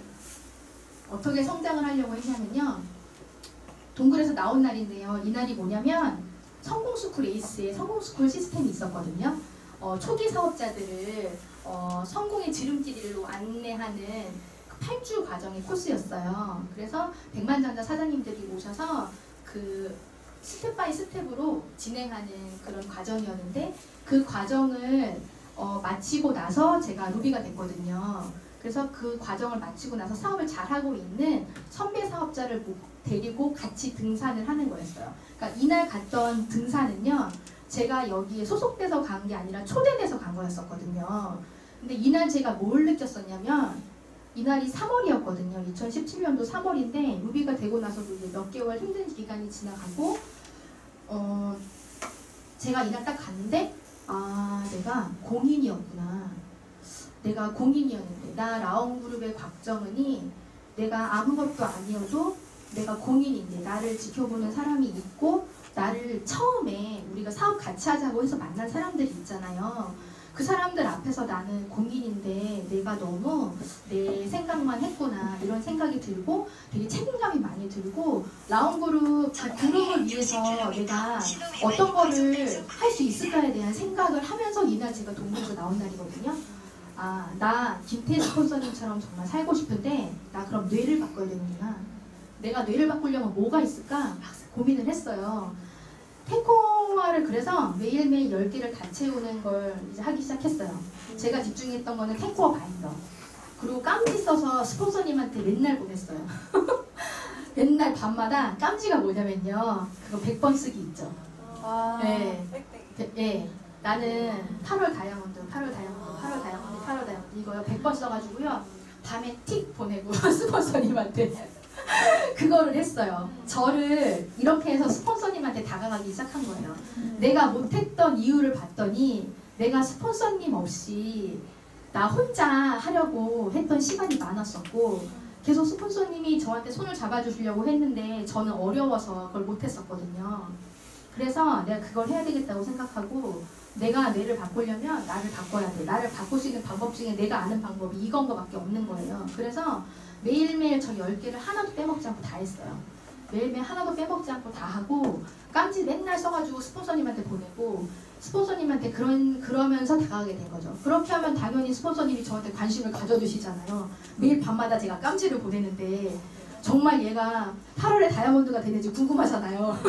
어떻게 성장을 하려고 했냐면요. 동굴에서 나온 날인데요. 이 날이 뭐냐면 성공스쿨 에이스의 성공스쿨 시스템이 있었거든요. 어, 초기 사업자들을 어, 성공의 지름길로 안내하는 팔 주 과정의 코스였어요. 그래서 백만장자 사장님들이 오셔서 그 스텝 바이 스텝으로 진행하는 그런 과정이었는데, 그 과정을 어, 마치고 나서 제가 루비가 됐거든요. 그래서 그 과정을 마치고 나서 사업을 잘하고 있는 선배 사업자를 데리고 같이 등산을 하는 거였어요. 그러니까 이날 갔던 등산은요, 제가 여기에 소속돼서 간 게 아니라 초대돼서 간 거였었거든요. 근데 이날 제가 뭘 느꼈었냐면, 이날이 삼월이었거든요. 이천십칠 년도 삼월인데 루비가 되고 나서도 이제 몇 개월 힘든 기간이 지나가고, 어, 제가 이날 딱 갔는데, 아, 내가 공인이었구나. 내가 공인이었는데, 나 라온그룹의 곽정은이 내가 아무것도 아니어도 내가 공인인데 나를 지켜보는 사람이 있고, 나를 처음에 우리가 사업 같이 하자고 해서 만난 사람들이 있잖아요. 그 사람들 앞에서 나는 공인인데 내가 너무 내 생각만 했구나, 이런 생각이 들고 되게 책임감이 많이 들고, 라온그룹 그 그룹을 위해서 내가 어떤 거를 할 수 있을까에 대한 생각을 하면서 이날 제가 동굴에서 나온 날이거든요. 아, 나 김태희 스폰서님처럼 정말 살고 싶은데 나 그럼 뇌를 바꿔야 되는구나. 내가 뇌를 바꾸려면 뭐가 있을까 막 고민을 했어요. 탱코화를 그래서 매일매일 열 개를 다 채우는 걸 이제 하기 시작했어요. 제가 집중했던 거는 탱코화 바인더. 그리고 깜지 써서 스폰서님한테 맨날 보냈어요. 맨날 밤마다 깜지가 뭐냐면요. 그거 백 번 쓰기 있죠. 아, 네. 네. 나는 팔월 다이아몬드, 팔월 다이아몬드, 팔월 다이아몬드, 팔월 다이아몬드 이거요. 백 번 써가지고요. 밤에 틱 보내고 스폰서님한테. 그거를 했어요. 저를 이렇게 해서 스폰서님한테 다가가기 시작한 거예요. 내가 못했던 이유를 봤더니 내가 스폰서님 없이 나 혼자 하려고 했던 시간이 많았었고, 계속 스폰서님이 저한테 손을 잡아주시려고 했는데 저는 어려워서 그걸 못했었거든요. 그래서 내가 그걸 해야 되겠다고 생각하고, 내가 뇌를 바꾸려면 나를 바꿔야 돼. 나를 바꿀 수 있는 방법 중에 내가 아는 방법이 이건 거밖에 없는 거예요. 그래서 매일매일 저 열 개를 하나도 빼먹지 않고 다 했어요. 매일매일 하나도 빼먹지 않고 다 하고, 깜지 맨날 써가지고 스폰서님한테 보내고, 스폰서님한테 그런, 그러면서 다가가게 된 거죠. 그렇게 하면 당연히 스폰서님이 저한테 관심을 가져주시잖아요. 매일 밤마다 제가 깜지를 보내는데 정말 얘가 팔월에 다이아몬드가 되는지 궁금하잖아요.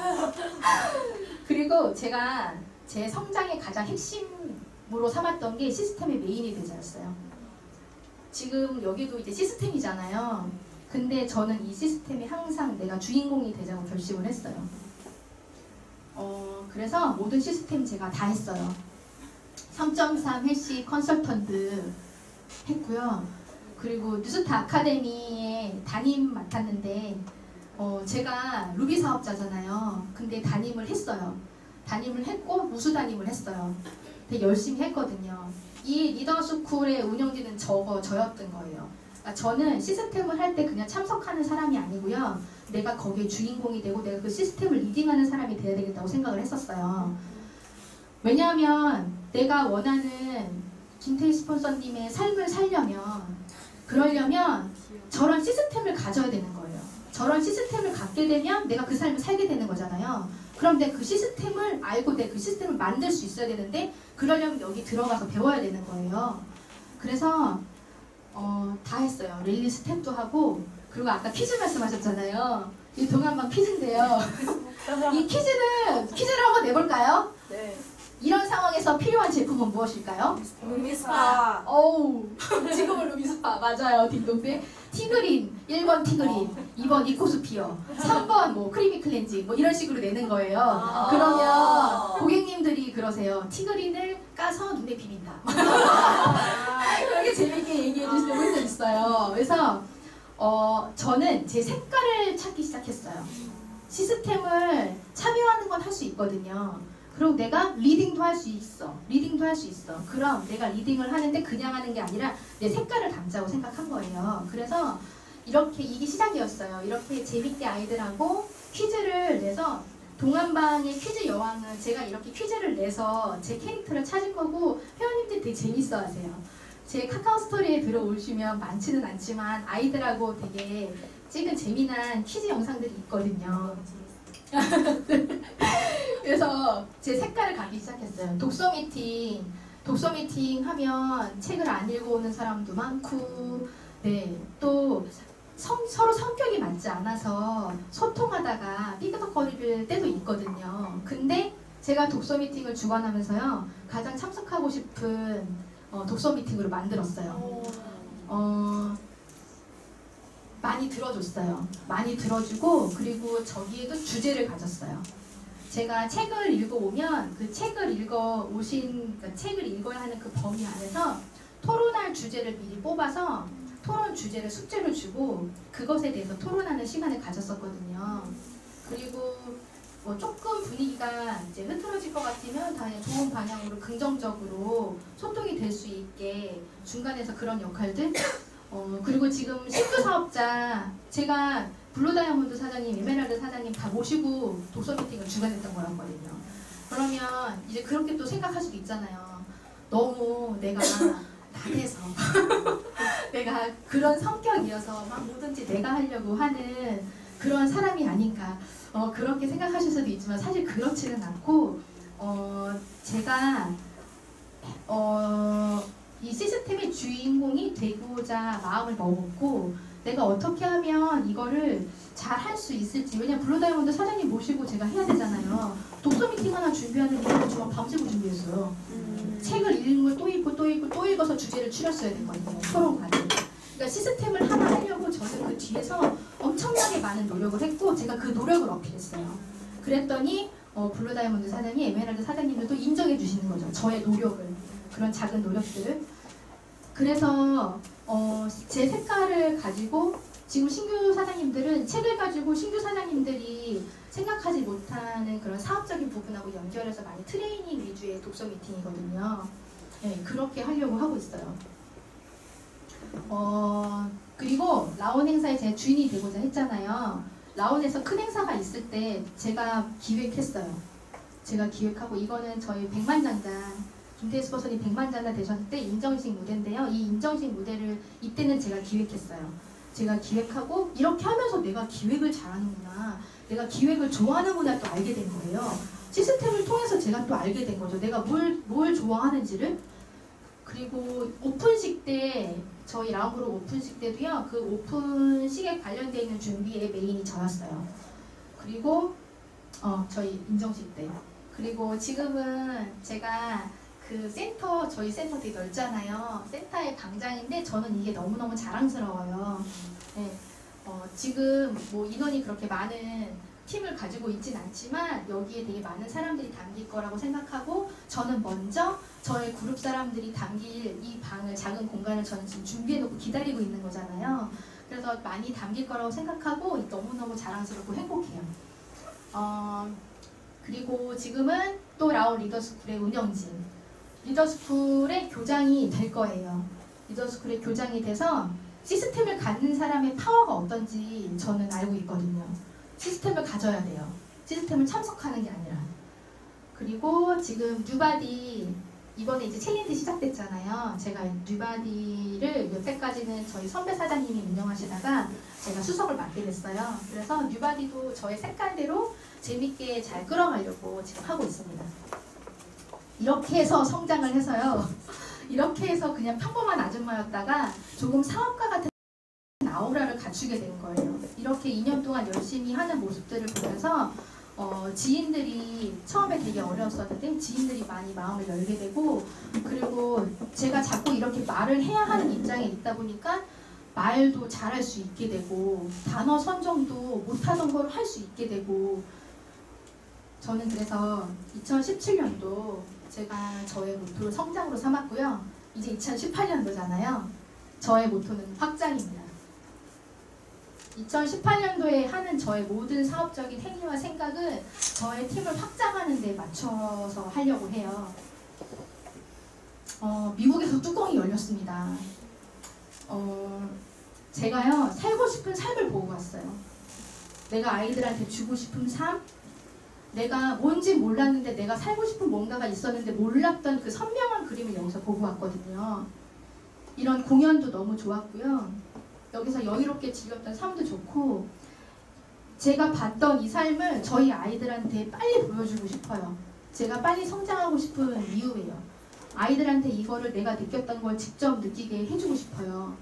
그리고 제가 제 성장의 가장 핵심으로 삼았던 게 시스템의 메인이 되자였어요. 지금 여기도 이제 시스템이잖아요. 근데 저는 이 시스템이 항상 내가 주인공이 되자고 결심을 했어요. 어, 그래서 모든 시스템 제가 다 했어요. 삼 점 삼 헬시 컨설턴트 했고요. 그리고 뉴스타 아카데미에 담임 맡았는데, 어, 제가 루비 사업자잖아요. 근데 담임을 했어요. 담임을 했고 우수 담임을 했어요. 되게 열심히 했거든요. 이 리더스쿨의 운영진은 저거 저였던 거예요. 그러니까 저는 시스템을 할 때 그냥 참석하는 사람이 아니고요. 내가 거기에 주인공이 되고 내가 그 시스템을 리딩하는 사람이 돼야 되겠다고 생각을 했었어요. 왜냐하면 내가 원하는 김태희 스폰서님의 삶을 살려면 그러려면 저런 시스템을 가져야 되는 거예요. 저런 시스템을 갖게 되면 내가 그 삶을 살게 되는 거잖아요. 그럼 내가 그 시스템을 알고 내가 그 시스템을 만들 수 있어야 되는데 그러려면 여기 들어가서 배워야 되는 거예요. 그래서 어, 다 했어요. 릴리 스텝도 하고 그리고 아까 퀴즈 말씀하셨잖아요. 이 동안만 퀴즈인데요. 이 퀴즈는 퀴즈를 한번 내볼까요? 네. 이런 상황에서 필요한 제품은 무엇일까요? 루미스파. 어우, 지금은 루미스파 맞아요. 딩동댕. 티그린, 일 번 티그린, 이 번 이코스피어, 삼 번 뭐 크리미 클렌징 뭐 이런 식으로 내는 거예요. 아. 그러면 고객님들이 그러세요. 티그린을 까서 눈에 비빈다. 그렇게 재밌게 얘기해 주실 때도 있어요. 그래서 어, 저는 제 색깔을 찾기 시작했어요. 시스템을 참여하는 건 할 수 있거든요. 그리고 내가 리딩도 할 수 있어. 리딩도 할 수 있어. 그럼 내가 리딩을 하는데 그냥 하는 게 아니라 내 색깔을 담자고 생각한 거예요. 그래서 이렇게 이게 시작이었어요. 이렇게 재밌게 아이들하고 퀴즈를 내서 동안방의 퀴즈 여왕은 제가 이렇게 퀴즈를 내서 제 캐릭터를 찾은 거고 회원님들이 되게 재밌어 하세요. 제 카카오 스토리에 들어오시면 많지는 않지만 아이들하고 되게 찍은 재미난 퀴즈 영상들이 있거든요. 그래서 제 색깔을 가기 시작했어요. 독서 미팅, 독서 미팅 하면 책을 안 읽어오는 사람도 많고, 네, 또 성, 서로 성격이 맞지 않아서 소통하다가 삐그덕거릴 때도 있거든요. 근데 제가 독서 미팅을 주관하면서요, 가장 참석하고 싶은 어, 독서 미팅으로 만들었어요. 어, 많이 들어줬어요. 많이 들어주고 그리고 저기에도 주제를 가졌어요. 제가 책을 읽어오면 그 책을 읽어오신 그 책을 읽어야 하는 그 범위 안에서 토론할 주제를 미리 뽑아서 토론 주제를 숙제를 주고 그것에 대해서 토론하는 시간을 가졌었거든요. 그리고 뭐 조금 분위기가 이제 흐트러질 것 같으면 다행히 좋은 방향으로 긍정적으로 소통이 될 수 있게 중간에서 그런 역할들 어, 그리고 지금 신규 사업자 제가 블루다이아몬드 사장님, 에메랄드 사장님 다 모시고 독서 미팅을 주관했던 거였거든요. 그러면 이제 그렇게 또 생각할 수도 있잖아요. 너무 내가 나대서 내가 그런 성격이어서 막 뭐든지 내가 하려고 하는 그런 사람이 아닌가 어, 그렇게 생각하실 수도 있지만 사실 그렇지는 않고 어, 제가 어, 이 시스템의 주인공이 되고자 마음을 먹었고 내가 어떻게 하면 이거를 잘 할 수 있을지 왜냐면 블루다이아몬드 사장님 모시고 제가 해야 되잖아요. 독서 미팅 하나 준비하는 게 정말 밤새고 준비했어요. 음. 책을 읽는 걸 또 읽고 또 읽고 또 읽어서 주제를 추렸어야 됐거든요. 토론 과정. 그러니까 시스템을 하나 하려고 저는 그 뒤에서 엄청나게 많은 노력을 했고 제가 그 노력을 어필했어요. 그랬더니 어, 블루다이아몬드 사장님, 에메랄드 사장님들도 인정해 주시는 거죠. 저의 노력을. 그런 작은 노력들. 그래서 어, 제 색깔을 가지고 지금 신규 사장님들은 책을 가지고 신규 사장님들이 생각하지 못하는 그런 사업적인 부분하고 연결해서 많이 트레이닝 위주의 독서 미팅이거든요. 네, 그렇게 하려고 하고 있어요. 어, 그리고 라온 행사에 제가 주인이 되고자 했잖아요. 라온에서 큰 행사가 있을 때 제가 기획했어요. 제가 기획하고 이거는 저희 백만장자 김태희 스폰서님 백만장자 되셨을 때 인정식 무대인데요. 이 인정식 무대를 이때는 제가 기획했어요. 제가 기획하고 이렇게 하면서 내가 기획을 잘하는구나. 내가 기획을 좋아하는구나 또 알게 된 거예요. 시스템을 통해서 제가 또 알게 된 거죠. 내가 뭘, 뭘 좋아하는지를. 그리고 오픈식 때 저희 라운그룹 오픈식 때도요. 그 오픈식에 관련되어 있는 준비의 메인이 저였어요. 그리고 어, 저희 인정식 때. 그리고 지금은 제가 그 센터, 저희 센터 되게 넓잖아요. 센터의 방장인데 저는 이게 너무너무 자랑스러워요. 네. 어, 지금 뭐 인원이 그렇게 많은 팀을 가지고 있진 않지만 여기에 되게 많은 사람들이 담길 거라고 생각하고 저는 먼저 저의 그룹 사람들이 담길 이 방을 작은 공간을 저는 지금 준비해놓고 기다리고 있는 거잖아요. 그래서 많이 담길 거라고 생각하고 너무너무 자랑스럽고 행복해요. 어, 그리고 지금은 또 라온 리더스쿨의 운영진. 리더스쿨의 교장이 될 거예요. 리더스쿨의 교장이 돼서 시스템을 갖는 사람의 파워가 어떤지 저는 알고 있거든요. 시스템을 가져야 돼요. 시스템을 참석하는 게 아니라. 그리고 지금 뉴바디 이번에 이제 챌린지 시작됐잖아요. 제가 뉴바디를 여태까지는 저희 선배 사장님이 운영하시다가 제가 수석을 맡게 됐어요. 그래서 뉴바디도 저의 색깔대로 재밌게 잘 끌어가려고 지금 하고 있습니다. 이렇게 해서 성장을 해서요. 이렇게 해서 그냥 평범한 아줌마였다가 조금 사업가 같은 아우라를 갖추게 된 거예요. 이렇게 이 년 동안 열심히 하는 모습들을 보면서 어, 지인들이 처음에 되게 어려웠었는데 지인들이 많이 마음을 열게 되고, 그리고 제가 자꾸 이렇게 말을 해야 하는 입장에 있다 보니까 말도 잘할 수 있게 되고 단어 선정도 못하던 걸 할 수 있게 되고, 저는 그래서 이천십칠 년도 제가 저의 모토를 성장으로 삼았고요. 이제 이천십팔 년도잖아요. 저의 모토는 확장입니다. 이천십팔 년도에 하는 저의 모든 사업적인 행위와 생각은 저의 팀을 확장하는 데 맞춰서 하려고 해요. 어, 미국에서 뚜껑이 열렸습니다. 어, 제가요, 살고 싶은 삶을 보고 갔어요. 내가 아이들한테 주고 싶은 삶, 내가 뭔지 몰랐는데 내가 살고 싶은 뭔가가 있었는데 몰랐던 그 선명한 그림을 여기서 보고 왔거든요. 이런 공연도 너무 좋았고요. 여기서 여유롭게 즐겼던 삶도 좋고, 제가 봤던 이 삶을 저희 아이들한테 빨리 보여주고 싶어요. 제가 빨리 성장하고 싶은 이유예요. 아이들한테 이거를 내가 느꼈던 걸 직접 느끼게 해주고 싶어요.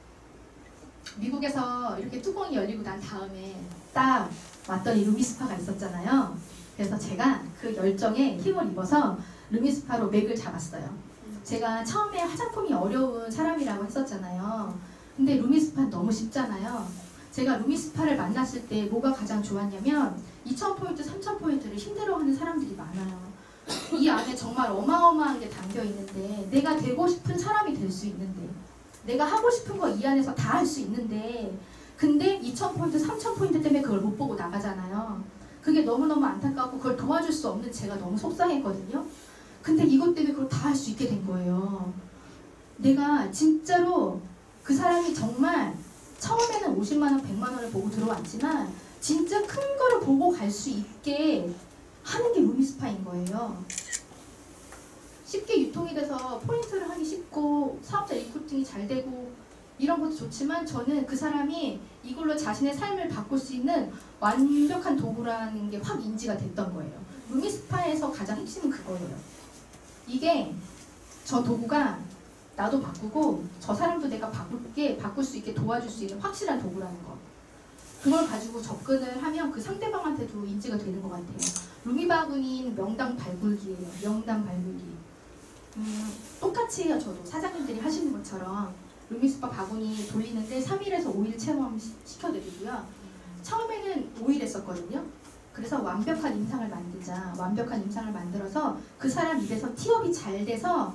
미국에서 이렇게 뚜껑이 열리고 난 다음에 딱 왔더니 루미스파가 있었잖아요. 그래서 제가 그 열정에 힘을 입어서 루미스파로 맥을 잡았어요. 제가 처음에 화장품이 어려운 사람이라고 했었잖아요. 근데 루미스파는 너무 쉽잖아요. 제가 루미스파를 만났을 때 뭐가 가장 좋았냐면 이천 포인트, 삼천 포인트를 힘들어하는 사람들이 많아요. 이 안에 정말 어마어마한 게 담겨 있는데, 내가 되고 싶은 사람이 될 수 있는데, 내가 하고 싶은 거 이 안에서 다 할 수 있는데, 근데 이천 포인트, 삼천 포인트 때문에 그걸 못 보고 나가잖아요. 그게 너무너무 안타깝고 그걸 도와줄 수 없는 제가 너무 속상했거든요. 근데 이것 때문에 그걸 다 할 수 있게 된 거예요. 내가 진짜로 그 사람이 정말 처음에는 오십만 원, 백만 원을 보고 들어왔지만 진짜 큰 거를 보고 갈 수 있게 하는 게 루미스파인 거예요. 쉽게 유통이 돼서 포인트를 하기 쉽고 사업자 리크루팅이 잘 되고 이런 것도 좋지만, 저는 그 사람이 이걸로 자신의 삶을 바꿀 수 있는 완벽한 도구라는 게 확 인지가 됐던 거예요. 루미스파에서 가장 핵심은 그거예요. 이게 저 도구가 나도 바꾸고 저 사람도 내가 바꾸게, 바꿀 수 있게 도와줄 수 있는 확실한 도구라는 거. 그걸 가지고 접근을 하면 그 상대방한테도 인지가 되는 것 같아요. 루미바구니는 명당 발굴기예요. 명당 발굴기. 음, 똑같이 해요. 저도 사장님들이 하시는 것처럼 루미스파 바구니 돌리는데 삼 일에서 오 일 체험 시, 시켜드리고요. 처음에는 오 일 했었거든요. 그래서 완벽한 임상을 만들자. 완벽한 임상을 만들어서 그 사람 입에서 티업이 잘 돼서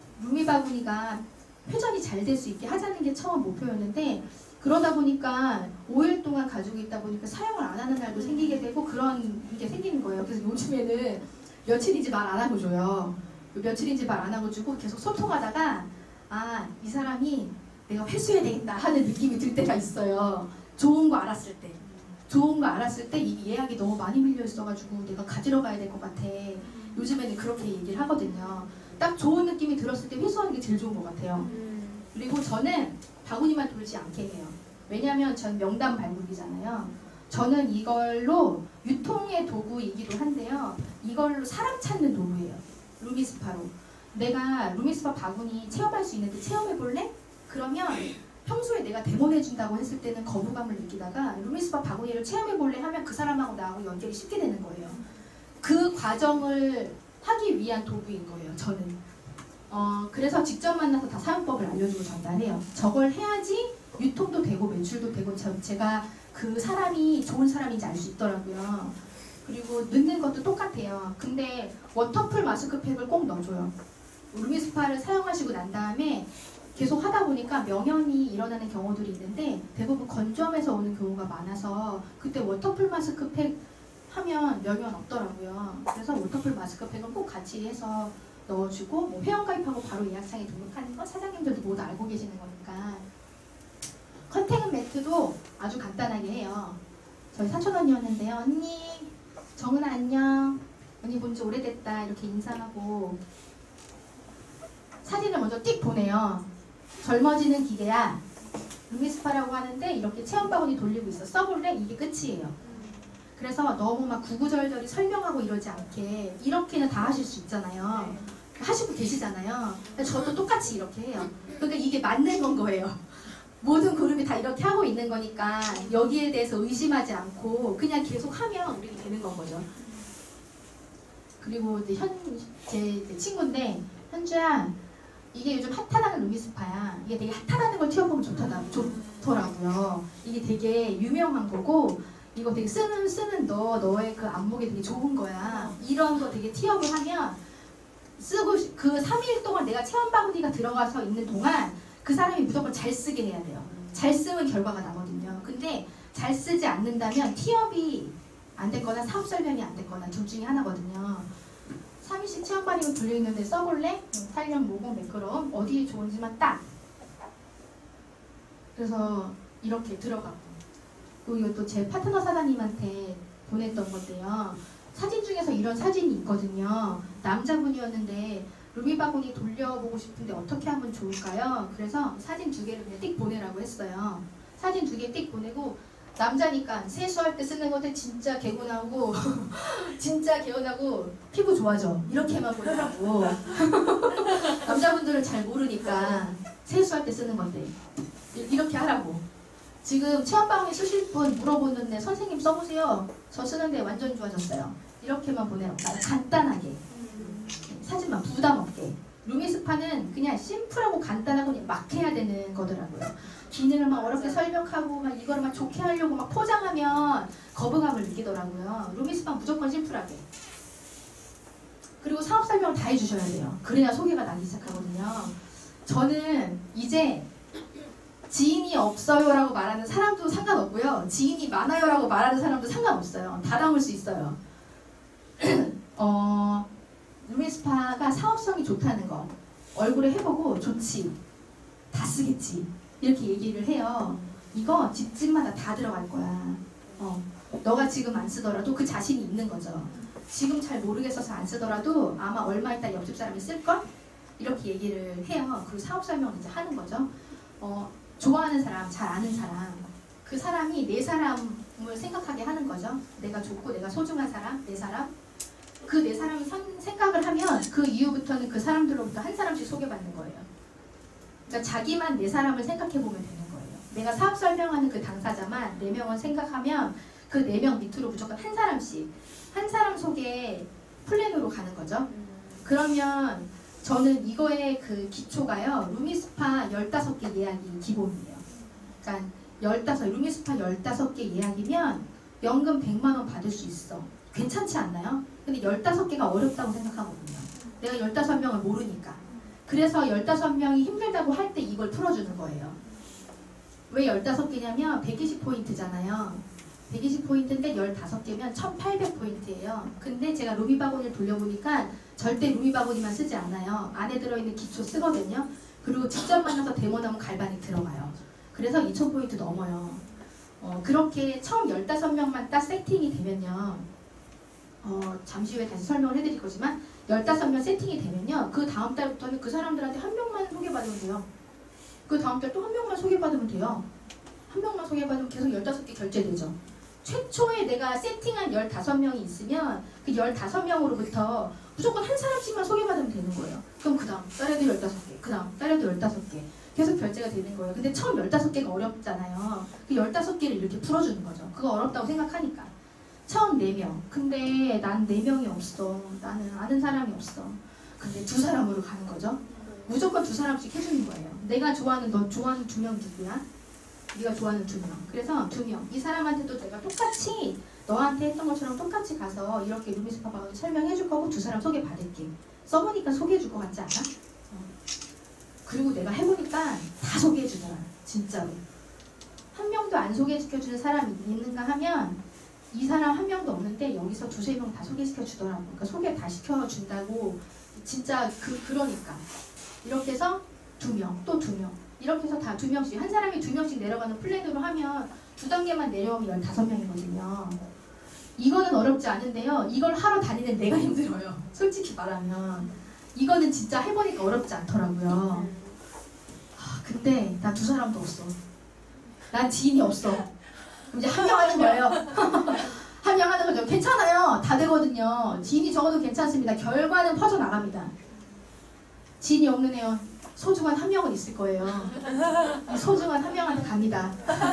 루미바구니가 회전이 잘 될 수 있게 하자는 게 처음 목표였는데, 그러다 보니까 오 일 동안 가지고 있다 보니까 사용을 안 하는 날도 생기게 되고 그런 게 생기는 거예요. 그래서 요즘에는 며칠인지 말 안 하고 줘요. 며칠인지 말 안 하고 주고 계속 소통하다가, 아, 이 사람이 내가 회수해야 되겠다 하는 느낌이 들 때가 있어요. 좋은 거 알았을 때. 좋은 거 알았을 때 이 예약이 너무 많이 밀려 있어가지고 내가 가지러 가야 될 것 같아. 요즘에는 그렇게 얘기를 하거든요. 딱 좋은 느낌이 들었을 때 회수하는 게 제일 좋은 것 같아요. 그리고 저는 바구니만 돌지 않게 해요. 왜냐하면 전 명단 발굴이잖아요. 저는 이걸로 유통의 도구이기도 한데요. 이걸로 사람 찾는 도구예요. 루미스파로. 내가 루미스파 바구니 체험할 수 있는데 체험해볼래? 그러면 평소에 내가 데모해준다고 했을 때는 거부감을 느끼다가 루미스파 바구니를 체험해볼래 하면 그 사람하고 나하고 연결이 쉽게 되는 거예요. 그 과정을 하기 위한 도구인 거예요. 저는. 어, 그래서 직접 만나서 다 사용법을 알려주고 전달해요. 저걸 해야지 유통도 되고 매출도 되고 저, 제가 그 사람이 좋은 사람인지 알 수 있더라고요. 그리고 넣는 것도 똑같아요. 근데 워터풀 마스크팩을 꼭 넣어줘요. 루미스파를 사용하시고 난 다음에 계속 하다 보니까 명현이 일어나는 경우들이 있는데 대부분 건조함에서 오는 경우가 많아서 그때 워터풀 마스크팩 하면 명현 없더라고요. 그래서 워터풀 마스크팩은 꼭 같이 해서 넣어주고 뭐 회원가입하고 바로 예약창에 등록하는 거 사장님들도 모두 알고 계시는 거니까. 컨택은 매트도 아주 간단하게 해요. 저희 사촌 언니였는데요. 언니, 정은아 안녕. 언니 본 지 오래됐다. 이렇게 인사하고 사진을 먼저 띡 보내요. 젊어지는 기계야. 루미스파라고 하는데 이렇게 체험 바구니 돌리고 있어. 써볼래? 이게 끝이에요. 그래서 너무 막 구구절절히 설명하고 이러지 않게 이렇게는 다 하실 수 있잖아요. 하시고 계시잖아요. 저도 똑같이 이렇게 해요. 그러니까 이게 맞는 건 거예요. 모든 그룹이 다 이렇게 하고 있는 거니까 여기에 대해서 의심하지 않고 그냥 계속 하면 우리가 되는 건 거죠. 그리고 이제 현, 제, 제 친구인데 현주야 이게 요즘 핫하다는 루미스파야. 이게 되게 핫하다는 걸 티워보면 좋더라, 좋더라고요. 이게 되게 유명한 거고 이거 되게 쓰는 쓰는 너 너의 그 안목이 되게 좋은 거야. 이런 거 되게 티업을 하면 쓰고 그 삼 일 동안 내가 체험 바구니가 들어가서 있는 동안 그 사람이 무조건 잘 쓰게 해야 돼요. 잘 쓰면 결과가 나거든요. 근데 잘 쓰지 않는다면 티업이 안 됐거나 사업 설명이 안 됐거나 둘 중에 하나거든요. 삼 일씩 체험 바구니 돌려있는데 써볼래? 탄력, 모공, 매끄러움 어디에 좋은지만 딱. 그래서 이렇게 들어가고. 그리고 이것도 제 파트너 사장님한테 보냈던 건데요. 사진 중에서 이런 사진이 있거든요. 남자분이었는데 루비 바구니 돌려보고 싶은데 어떻게 하면 좋을까요? 그래서 사진 두 개를 그냥 띡 보내라고 했어요. 사진 두 개 띡 보내고 남자니까 세수할 때 쓰는 건데 진짜 개운하고 진짜 개운하고 피부 좋아져. 이렇게만 보내라고. 남자분들은 잘 모르니까 세수할 때 쓰는 건데 이렇게 하라고. 지금 체험바구니 쓰실 분 물어보는데 선생님 써보세요. 저 쓰는데 완전 좋아졌어요. 이렇게만 보내라고. 간단하게. 사진만 부담 없게. 루미스파는 그냥 심플하고 간단하고 그냥 막 해야 되는 거더라고요. 기능을 막 어렵게 설명하고 막 이거를 막 좋게 하려고 막 포장하면 거부감을 느끼더라고요. 루미스파 무조건 심플하게. 그리고 사업 설명을 다 해주셔야 돼요. 그래야 소개가 나기 시작하거든요. 저는 이제 지인이 없어요 라고 말하는 사람도 상관없고요. 지인이 많아요 라고 말하는 사람도 상관없어요. 다 담을 수 있어요. 어, 루미스파가 사업성이 좋다는 거 얼굴에 해보고 좋지, 다 쓰겠지 이렇게 얘기를 해요. 이거 집집마다 다 들어갈 거야. 어, 너가 지금 안 쓰더라도 그 자신이 있는 거죠. 지금 잘 모르겠어서 안 쓰더라도 아마 얼마 있다 옆집 사람이 쓸걸? 이렇게 얘기를 해요. 그리고 사업 설명을 이제 하는 거죠. 어, 좋아하는 사람, 잘 아는 사람, 그 사람이 내 사람을 생각하게 하는 거죠. 내가 좋고 내가 소중한 사람, 내 사람. 그 내 사람이 선, 생각을 하면 그 이후부터는 그 사람들로부터 한 사람씩 소개받는 거예요. 그러니까 자기만 내 사람을 생각해 보면 되는 거예요. 내가 사업 설명하는 그 당사자만 네 명을 생각하면 그 네 명 밑으로 무조건 한 사람씩 한 사람 소개 플랜으로 가는 거죠. 그러면 저는 이거의 그 기초가요. 루미스파 열다섯 개 예약이 기본이에요. 그러니까 열다섯, 루미스파 열다섯 개 예약이면 연금 백만 원 받을 수 있어. 괜찮지 않나요? 근데 열다섯 개가 어렵다고 생각하거든요. 내가 열다섯 명을 모르니까. 그래서 열다섯 명이 힘들다고 할 때 이걸 풀어주는 거예요. 왜 열다섯 개냐면 백이십 포인트잖아요. 백이십 포인트인데 열다섯 개면 천팔백 포인트예요. 근데 제가 루비 바구니를 돌려보니까 절대 루비 바구니만 쓰지 않아요. 안에 들어있는 기초 쓰거든요. 그리고 직접 만나서 데모나면 갈바닉 들어가요. 그래서 이천 포인트 넘어요. 어, 그렇게 처음 열다섯 명만 딱 세팅이 되면요. 어, 잠시 후에 다시 설명을 해드릴 거지만 열다섯 명 세팅이 되면요. 그 다음 달부터는 그 사람들한테 한 명만 소개받으면 돼요. 그 다음 달 또 한 명만 소개받으면 돼요. 한 명만 소개받으면 계속 열다섯 개 결제되죠. 최초에 내가 세팅한 열다섯 명이 있으면 그 열다섯 명으로부터 무조건 한 사람씩만 소개받으면 되는 거예요. 그럼 그 다음 딸에도 열다섯 개, 그 다음 딸에도 열다섯 개 계속 결제가 되는 거예요. 근데 처음 열다섯 개가 어렵잖아요. 그 열다섯 개를 이렇게 풀어주는 거죠. 그거 어렵다고 생각하니까. 처음 네 명. 근데 난 네 명이 없어. 나는 아는 사람이 없어. 근데 두 사람으로 가는 거죠. 무조건 두 사람씩 해주는 거예요. 내가 좋아하는, 너 좋아하는 두 명 누구야? 네가 좋아하는 두 명. 그래서 두 명. 이 사람한테도 내가 똑같이 너한테 했던 것처럼 똑같이 가서 이렇게 루미스파 바구니 설명해 줄 거고 두 사람 소개받을게. 써보니까 소개해 줄 것 같지 않아? 어. 그리고 내가 해보니까 다 소개해주더라. 진짜로. 한 명도 안 소개시켜주는 사람이 있는가 하면 이 사람 한 명도 없는데 여기서 두세 명 다 소개시켜주더라고. 그러니까 소개 다 시켜준다고. 진짜 그, 그러니까. 이렇게 해서 두 명, 또 두 명. 이렇게 해서 다 두 명씩. 한 사람이 두 명씩 내려가는 플랜으로 하면 두 단계만 내려오면 열다섯 명이거든요. 이거는 어렵지 않은데요. 이걸 하러 다니는 내가 힘들어요. 솔직히 말하면. 이거는 진짜 해보니까 어렵지 않더라고요. 아, 근데 나 두 사람도 없어. 난 지인이 없어. 그럼 이제 한 명 하는 거예요. 한 명 하는 거죠. 괜찮아요. 다 되거든요. 지인이 적어도 괜찮습니다. 결과는 퍼져나갑니다. 지인이 없는 애요. 소중한 한 명은 있을 거예요. 이 소중한 한 명한테 갑니다.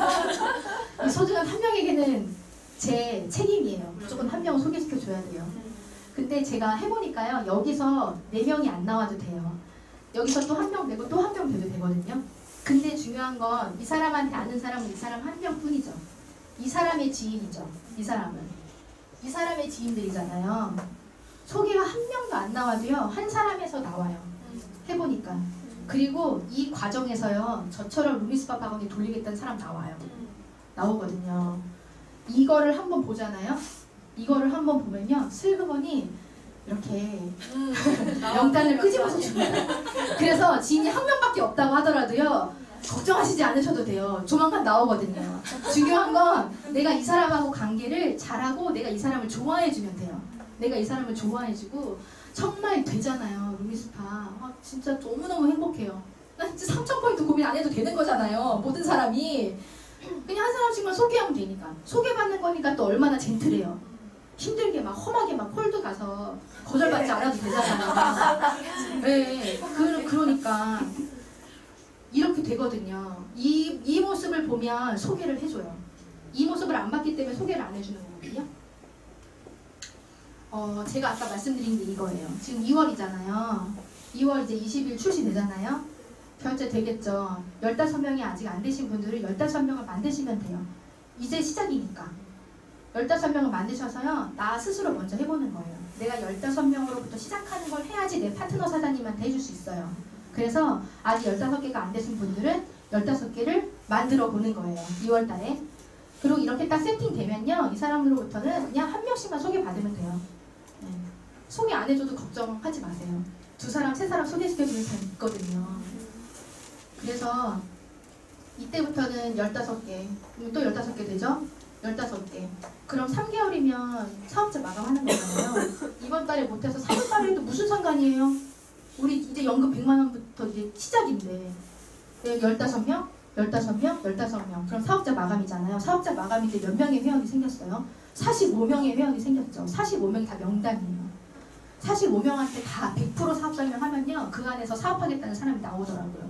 이 소중한 한 명에게는 제 책임이에요. 무조건 한 명을 소개시켜줘야 돼요. 근데 제가 해보니까요. 여기서 네 명이 안 나와도 돼요. 여기서 또 한 명 되고 또 한 명 돼도 되거든요. 근데 중요한 건 이 사람한테 아는 사람은 이 사람 한 명뿐이죠. 이 사람의 지인이죠. 이 사람은. 이 사람의 지인들이잖아요. 소개가 한 명도 안 나와도요. 한 사람에서 나와요. 해보니까. 그리고 이 과정에서요. 저처럼 루미스파 학원이 돌리겠다는 사람 나와요. 나오거든요. 이거를 한번 보잖아요. 이거를 한번 보면요. 슬그머니 이렇게 명단을 끄집어서 줍니다. 그래서 지인이 한 명밖에 없다고 하더라도요. 걱정하시지 않으셔도 돼요. 조만간 나오거든요. 중요한 건 내가 이 사람하고 관계를 잘하고 내가 이 사람을 좋아해주면 돼요. 내가 이 사람을 좋아해주고 정말 되잖아요. 루미스파. 아, 진짜 너무너무 행복해요. 나 진짜 삼천 포인트 고민 안 해도 되는 거잖아요. 모든 사람이. 그냥 한 사람씩만 소개하면 되니까. 소개받는 거니까 또 얼마나 젠틀해요. 힘들게 막 험하게 막 홀드 가서 거절받지 않아도 되잖아요. 네, 그, 그러니까 이렇게 되거든요. 이, 이 모습을 보면 소개를 해줘요. 이 모습을 안 봤기 때문에 소개를 안 해주는 거거든요. 어, 제가 아까 말씀드린 게 이거예요. 지금 이월이잖아요. 이월 이제 이십 일 출시되잖아요. 결제 되겠죠. 열다섯 명이 아직 안 되신 분들은 열다섯 명을 만드시면 돼요. 이제 시작이니까. 열다섯 명을 만드셔서요. 나 스스로 먼저 해보는 거예요. 내가 열다섯 명으로부터 시작하는 걸 해야지 내 파트너 사장님한테 해줄 수 있어요. 그래서 아직 열다섯 개가 안 되신 분들은 열다섯 개를 만들어 보는 거예요. 이월 달에. 그리고 이렇게 딱 세팅되면요. 이 사람으로부터는 그냥 한 명씩만 소개받으면 돼요. 네. 소개 안 해줘도 걱정하지 마세요. 두 사람, 세 사람 소개시켜주는 사람 있거든요. 그래서 이때부터는 열다섯 개, 또 열다섯 개 되죠? 열다섯 개. 그럼 삼 개월이면 사업자 마감하는 거잖아요. 이번 달에 못해서 삼월 달에 해도 무슨 상관이에요? 우리 이제 연금 백만 원부터 이제 시작인데. 열다섯 명? 열다섯 명? 열다섯 명. 그럼 사업자 마감이잖아요. 사업자 마감이 이제 몇 명의 회원이 생겼어요? 사십오 명의 회원이 생겼죠. 사십오 명이 다 명단이에요. 사십오 명한테 다 백 퍼센트 사업 설명하면요. 그 안에서 사업하겠다는 사람이 나오더라고요.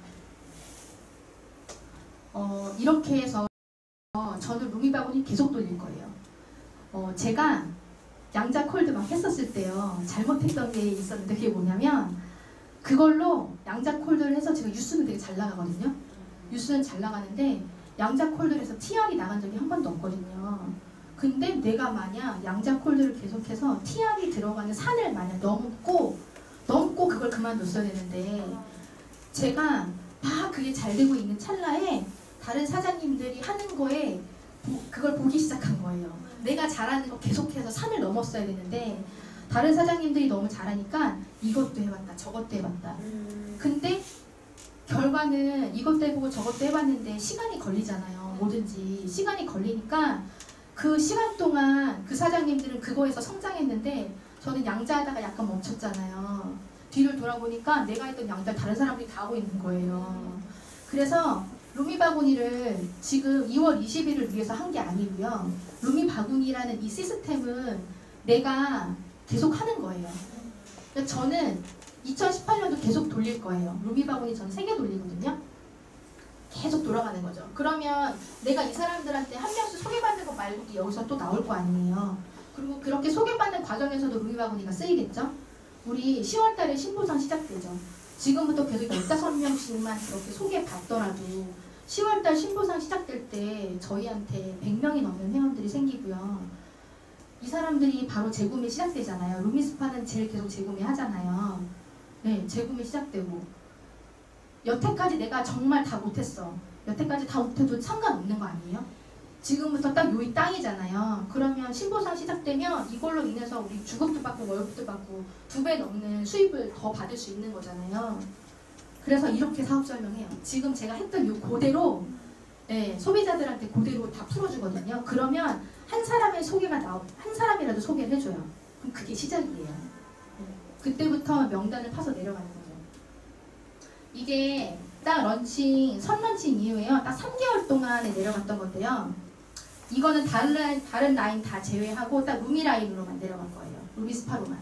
어, 이렇게 해서 저는 루미바구니 계속 돌릴 거예요. 어, 제가 양자 콜드 막 했었을 때요. 잘못했던 게 있었는데 그게 뭐냐면 그걸로 양자 콜드를 해서 제가 뉴스는 되게 잘 나가거든요. 뉴스는 잘 나가는데 양자 콜드를 해서 티알이 나간 적이 한 번도 없거든요. 근데 내가 만약 양자 콜드를 계속해서 티알이 들어가는 산을 만약 넘고 넘고 그걸 그만뒀어야 되는데 제가 막 그게 잘 되고 있는 찰나에 다른 사장님들이 하는 거에 그걸 보기 시작한 거예요. 내가 잘하는 거 계속해서 산을 넘었어야 되는데 다른 사장님들이 너무 잘하니까 이것도 해봤다 저것도 해봤다. 근데 결과는 이것도 해보고 저것도 해봤는데 시간이 걸리잖아요. 뭐든지 시간이 걸리니까 그 시간 동안 그 사장님들은 그거에서 성장했는데 저는 양자하다가 약간 멈췄잖아요. 뒤를 돌아보니까 내가 했던 양자를 다른 사람들이 다 하고 있는 거예요. 그래서 루미바구니를 지금 이월 이십일을 위해서 한 게 아니고요. 루미바구니라는 이 시스템은 내가 계속 하는 거예요. 그러니까 저는 이천십팔 년도 계속 돌릴 거예요. 루미바구니 전 세 개 돌리거든요. 계속 돌아가는 거죠. 그러면 내가 이 사람들한테 한 명씩 소개받는 거 말고도 여기서 또 나올 거 아니에요. 그리고 그렇게 소개받는 과정에서도 루미바구니가 쓰이겠죠. 우리 시월 달에 신보상 시작되죠. 지금부터 계속 열다섯 명씩만 그렇게 소개받더라도 시월 달 신보상 시작될 때 저희한테 백 명이 넘는 회원들이 생기고요. 이 사람들이 바로 재구매 시작되잖아요. 루미스파는 제일 계속 재구매 하잖아요. 네, 재구매 시작되고 여태까지 내가 정말 다 못했어. 여태까지 다 못해도 상관없는 거 아니에요? 지금부터 딱 요이 땅이잖아요. 그러면 신보상 시작되면 이걸로 인해서 우리 주급도 받고 월급도 받고 두 배 넘는 수입을 더 받을 수 있는 거잖아요. 그래서 이렇게 사업 설명해요. 지금 제가 했던 요 그대로 네, 소비자들한테 그대로 다 풀어주거든요. 그러면 한 사람의 소개가 나오, 한 사람이라도 소개를 해줘요. 그럼 그게 시작이에요. 그때부터 명단을 파서 내려가는 거죠. 이게 딱 런칭, 선 런칭 이후에요. 딱 삼 개월 동안에 내려갔던 건데요. 이거는 다른, 다른 라인 다 제외하고 딱 루미 라인으로만 내려간 거예요. 루미스파로만.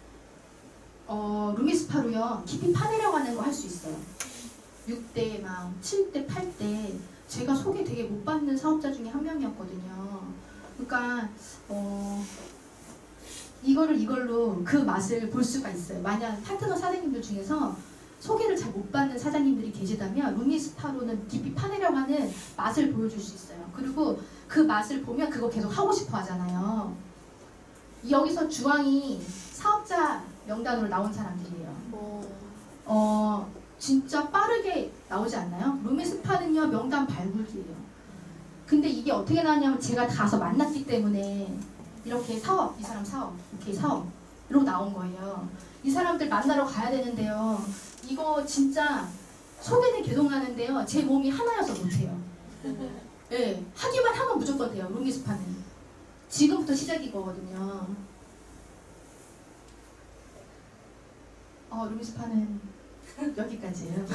어, 루미스파로요. 깊이 파내려가는 거 할 수 있어요. 육 대, 막 칠 대, 팔 대. 제가 소개 되게 못 받는 사업자 중에 한 명이었거든요. 그러니까 어, 이거를 이걸로 그 맛을 볼 수가 있어요. 만약 파트너 사장님들 중에서 소개를 잘 못 받는 사장님들이 계시다면 루미스파로는 깊이 파내려가는 맛을 보여줄 수 있어요. 그리고 그 맛을 보면 그거 계속 하고 싶어 하잖아요. 여기서 주황이 사업자 명단으로 나온 사람들이에요. 어, 진짜 빠르게 나오지 않나요? 루미스파는요 명단 발굴기예요. 근데 이게 어떻게 나왔냐면 제가 가서 만났기 때문에 이렇게 사업, 이 사람 사업, 오케이 사업으로 나온 거예요. 이 사람들 만나러 가야 되는데요. 이거 진짜 소개는 계속 나는데요. 제 몸이 하나여서 못해요. 네, 하기만 하면 무조건 돼요. 루미스파는. 지금부터 시작이거든요. 어, 루미스파는 여기까지예요.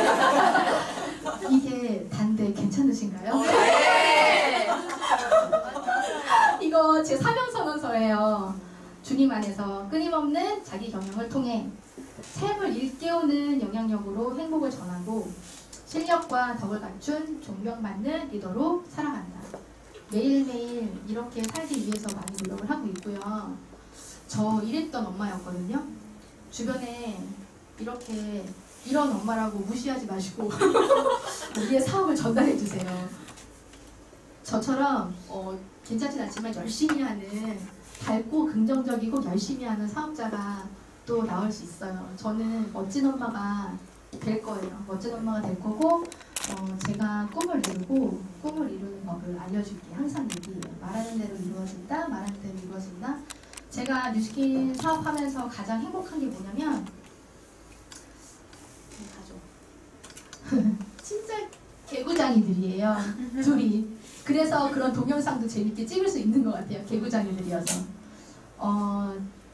이게 단데 괜찮으신가요? 네. 이거 제 사명선언서예요. 주님 안에서 끊임없는 자기 경영을 통해 삶을 일깨우는 영향력으로 행복을 전하고 실력과 덕을 갖춘 존경받는 리더로 살아간다. 매일매일 이렇게 살기 위해서 많이 노력을 하고 있고요. 저 이랬던 엄마였거든요. 주변에 이렇게 이런 엄마라고 무시하지 마시고 우리의 사업을 전달해 주세요. 저처럼 어, 괜찮진 않지만 열심히 하는 밝고 긍정적이고 열심히 하는 사업자가 또 나올 수 있어요. 저는 멋진 엄마가 될 거예요. 멋진 엄마가 될 거고 어, 제가 꿈을 이루고 꿈을 이루는 법을 알려줄게. 항상 얘기해요. 말하는 대로 이루어진다. 말하는 대로 이루어진다. 제가 뉴스킨 사업하면서 가장 행복한 게 뭐냐면 가족. 진짜 개구장이들이에요. 둘이. 그래서 그런 동영상도 재밌게 찍을 수 있는 것 같아요. 개구장이들이어서. 어,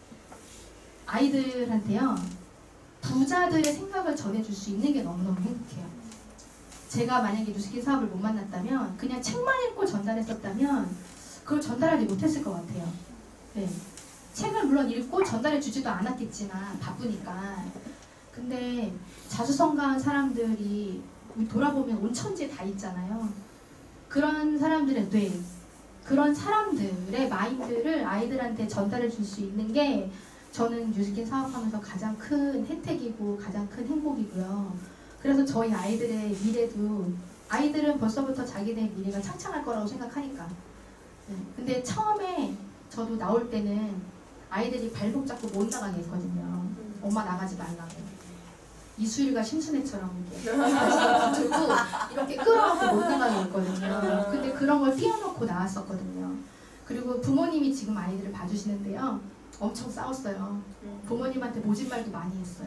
아이들한테요. 부자들의 생각을 전해줄 수 있는 게 너무너무 행복해요. 제가 만약에 뉴스킨 사업을 못 만났다면 그냥 책만 읽고 전달했었다면 그걸 전달하지 못했을 것 같아요. 네. 책을 물론 읽고 전달해 주지도 않았겠지만 바쁘니까. 근데 자수성가한 사람들이 돌아보면 온 천지에 다 있잖아요. 그런 사람들의 뇌, 그런 사람들의 마인드를 아이들한테 전달해 줄 수 있는 게 저는 뉴스킨 사업하면서 가장 큰 혜택이고 가장 큰 행복이고요. 그래서 저희 아이들의 미래도 아이들은 벌써부터 자기네 미래가 창창할 거라고 생각하니까. 네. 근데 처음에 저도 나올 때는 아이들이 발목 잡고 못 나가게 했거든요. 엄마 나가지 말라고. 이수일과 심순애처럼 이렇게 들고 이렇게 끌어갖고 못 나가게 했거든요. 근데 그런 걸 띄워놓고 나왔었거든요. 그리고 부모님이 지금 아이들을 봐주시는데요. 엄청 싸웠어요. 부모님한테 모진말도 많이 했어요.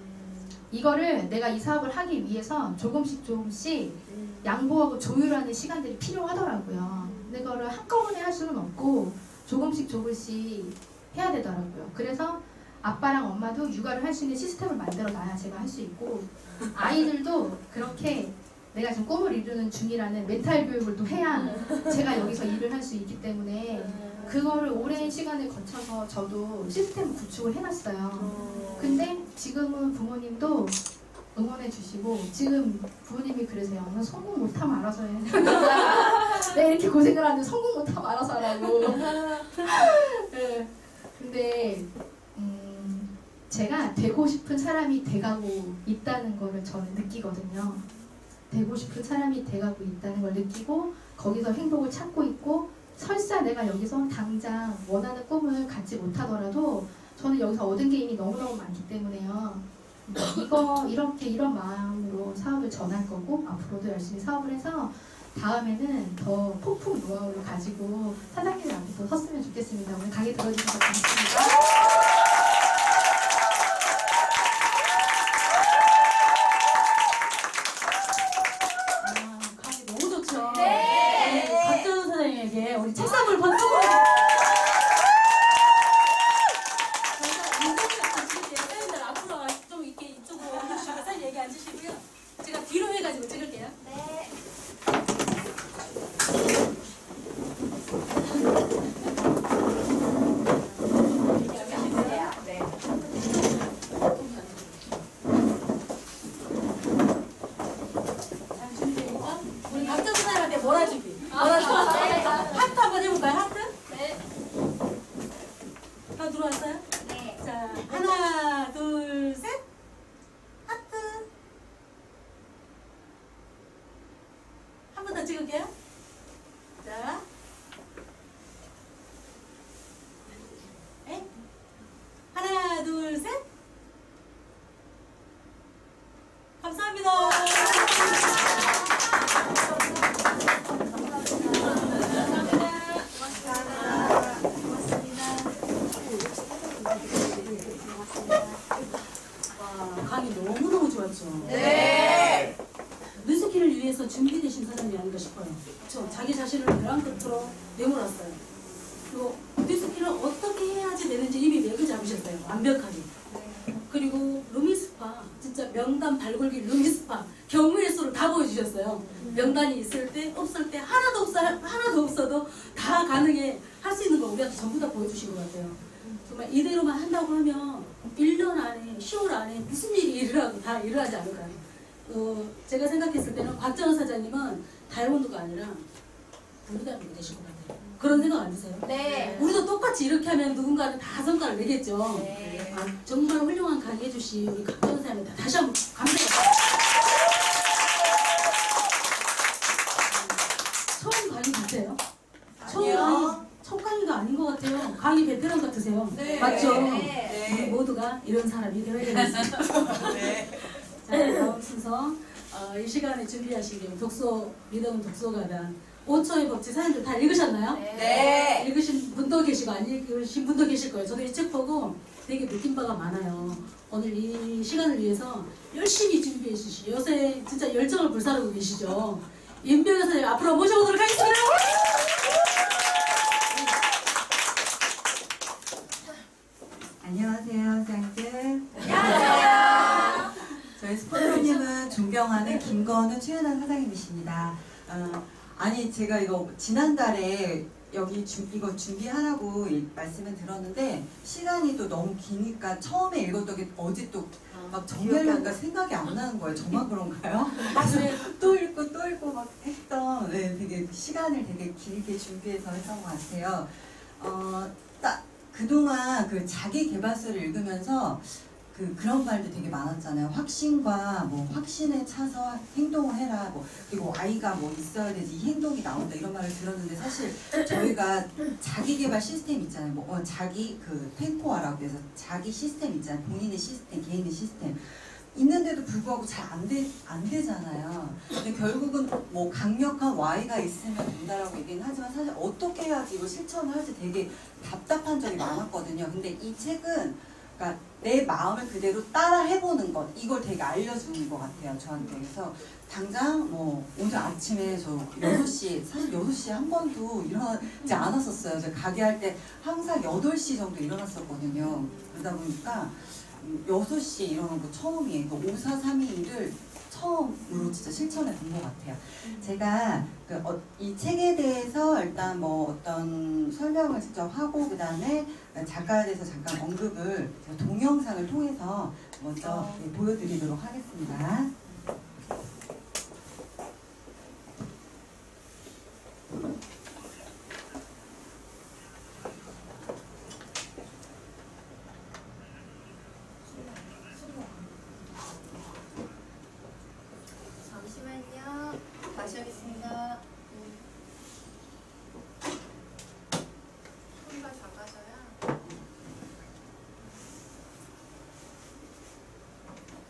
이거를 내가 이 사업을 하기 위해서 조금씩 조금씩 양보하고 조율하는 시간들이 필요하더라고요. 근데 그거를 한꺼번에 할 수는 없고 조금씩 조금씩 해야 되더라고요. 그래서 아빠랑 엄마도 육아를 할 수 있는 시스템을 만들어 놔야 제가 할 수 있고 아이들도 그렇게 내가 지금 꿈을 이루는 중이라는 멘탈 교육을 또 해야 제가 여기서 일을 할 수 있기 때문에 그거를 오랜 시간을 거쳐서 저도 시스템 구축을 해놨어요. 근데 지금은 부모님도 응원해 주시고 지금 부모님이 그러세요. 너 성공 못하면 알아서 해. 내가 이렇게 고생을 하는데 성공 못하면 알아서 하라고. 네. 근데 음, 제가 되고 싶은 사람이 돼가고 있다는 거를 저는 느끼거든요. 되고 싶은 사람이 돼가고 있다는 걸 느끼고 거기서 행복을 찾고 있고 설사 내가 여기서 당장 원하는 꿈을 갖지 못하더라도 저는 여기서 얻은 게 이미 너무너무 많기 때문에요. 이거 이렇게 이런 마음으로 사업을 전할 거고 앞으로도 열심히 사업을 해서 다음에는 더 폭풍 노하우를 가지고 사장님 앞에 또 섰으면 좋겠습니다. 오늘 강의 들어주셔서 고맙습니다. 아, 강의 너무 좋죠? 네. 우리 박정은 사장님에게 우리 책상을 번쩍으로 저희가 인터뷰 찍을게요. 사장님들 앞으로 좀 이렇게 이쪽으로 와주시고 사장님 여기 앉으시고요. 제가 뒤로 해가지고 찍을게요. 네. 잘 준비되니까 우리 박정은 사장님한테 몰아주기. 몰아주기. 하트 한번 해볼까요? 하트? 네. 다 들어왔어요? 네. 자, 하나, 둘, 셋. 하트. 한 번 더 찍을게요. 자. 네. 하나, 둘, 셋. 감사합니다. 와, 강의 너무너무 좋았죠? 네. 눈스키를 위해서 준비되신 사람이 아닌가 싶어요. 그렇죠? 자기 자신을 벼랑 끝으로 내몰았어요. 그리고 눈스키를 어떻게 해야지 되는지 이미 맥을 잡으셨어요. 완벽하게. 그리고 루미스파, 진짜 명단 발굴기 루미스파 경우의 수를 다 보여주셨어요. 명단이 있을 때, 없을 때 하나도 없어 하나도 없어도 다 가능해 할 수 있는 거 우리한테 전부 다 보여주신 것 같아요. 정말 이대로만 한다고 하면 일 년 안에, 시월 안에 무슨 일이 일어나도 다 일어나지 않을까요? 어, 제가 생각했을 때는 곽정은 사장님은 다이아몬드가 아니라 블루다이아몬드 되실 것 같아요. 그런 생각 안 드세요? 네. 우리도 똑같이 이렇게 하면 누군가는 다 성과를 내겠죠. 네. 아, 정말 훌륭한 강의 해주신 우리 곽정은 사장님한테 다시 한번 감사합니다. 처음 강의 같아요? 처음 강의, 첫 강의가 아닌 것 같아요. 강의 베테랑 같으세요. 네. 맞죠? 네. 우리 모두가 이런 사람이 되어야 되겠습니다. 네. 자, 다음 순서 어, 이 시간에 준비하시길 독서 믿음 독서가단 오 초의 법칙 사연들 다 읽으셨나요? 네. 읽으신 분도 계시고 안 읽으신 분도 계실 거예요. 저도 이 책 보고 되게 느낀 바가 많아요. 오늘 이 시간을 위해서 열심히 준비해 주시죠. 요새 진짜 열정을 불사르고 계시죠. 임병현 선생님 앞으로 모셔보도록 하겠습니다. 안녕하세요, 짱들. 안녕하세요. 저희 스폰서님은 존경하는 김건우 최은한 사장님이십니다. 어, 아니 제가 이거 지난달에 여기 주, 이거 준비하라고 일, 말씀을 들었는데 시간이 또 너무 기니까 처음에 읽었던 게 어제 또 막 정리하려니까 생각이 안 나는 거예요. 저만 그런가요? 그래서 또 읽고 또 읽고 막 했던 네, 되게 시간을 되게 길게 준비해서 했던 것 같아요. 어, 딱 그동안 그 자기 개발서를 읽으면서 그 그런 말도 되게 많았잖아요. 확신과 뭐 확신에 차서 행동을 해라. 뭐 그리고 아이가 뭐 있어야 되지 이 행동이 나온다 이런 말을 들었는데 사실 저희가 자기 개발 시스템 있잖아요. 뭐 어, 자기 그 탱코아라고 해서 자기 시스템 있잖아요. 본인의 시스템, 개인의 시스템. 있는데도 불구하고 잘 안 되, 안 되잖아요. 근데 결국은 뭐 강력한 Y가 있으면 된다라고 얘기는 하지만 사실 어떻게 해야지 이걸 실천을 할지 되게 답답한 적이 많았거든요. 근데 이 책은 그러니까 내 마음을 그대로 따라 해보는 것 이걸 되게 알려주는 것 같아요. 저한테. 그래서 당장 뭐 오늘 아침에 저 여섯 시 사실 여섯 시에 한 번도 일어나지 않았었어요. 제가 가게 할 때 항상 여덟 시 정도 일어났었거든요. 그러다 보니까 여섯 시에 일어난 거 처음이에요. 그러니까 오사삼이일을 처음으로 진짜 실천해 본 것 같아요. 제가 그 어, 이 책에 대해서 일단 뭐 어떤 설명을 직접 하고 그 다음에 작가에 대해서 잠깐 언급을 제가 동영상을 통해서 먼저 네, 보여드리도록 하겠습니다. 잠시만요. 다시 하겠습니다. 소리가 작아져야.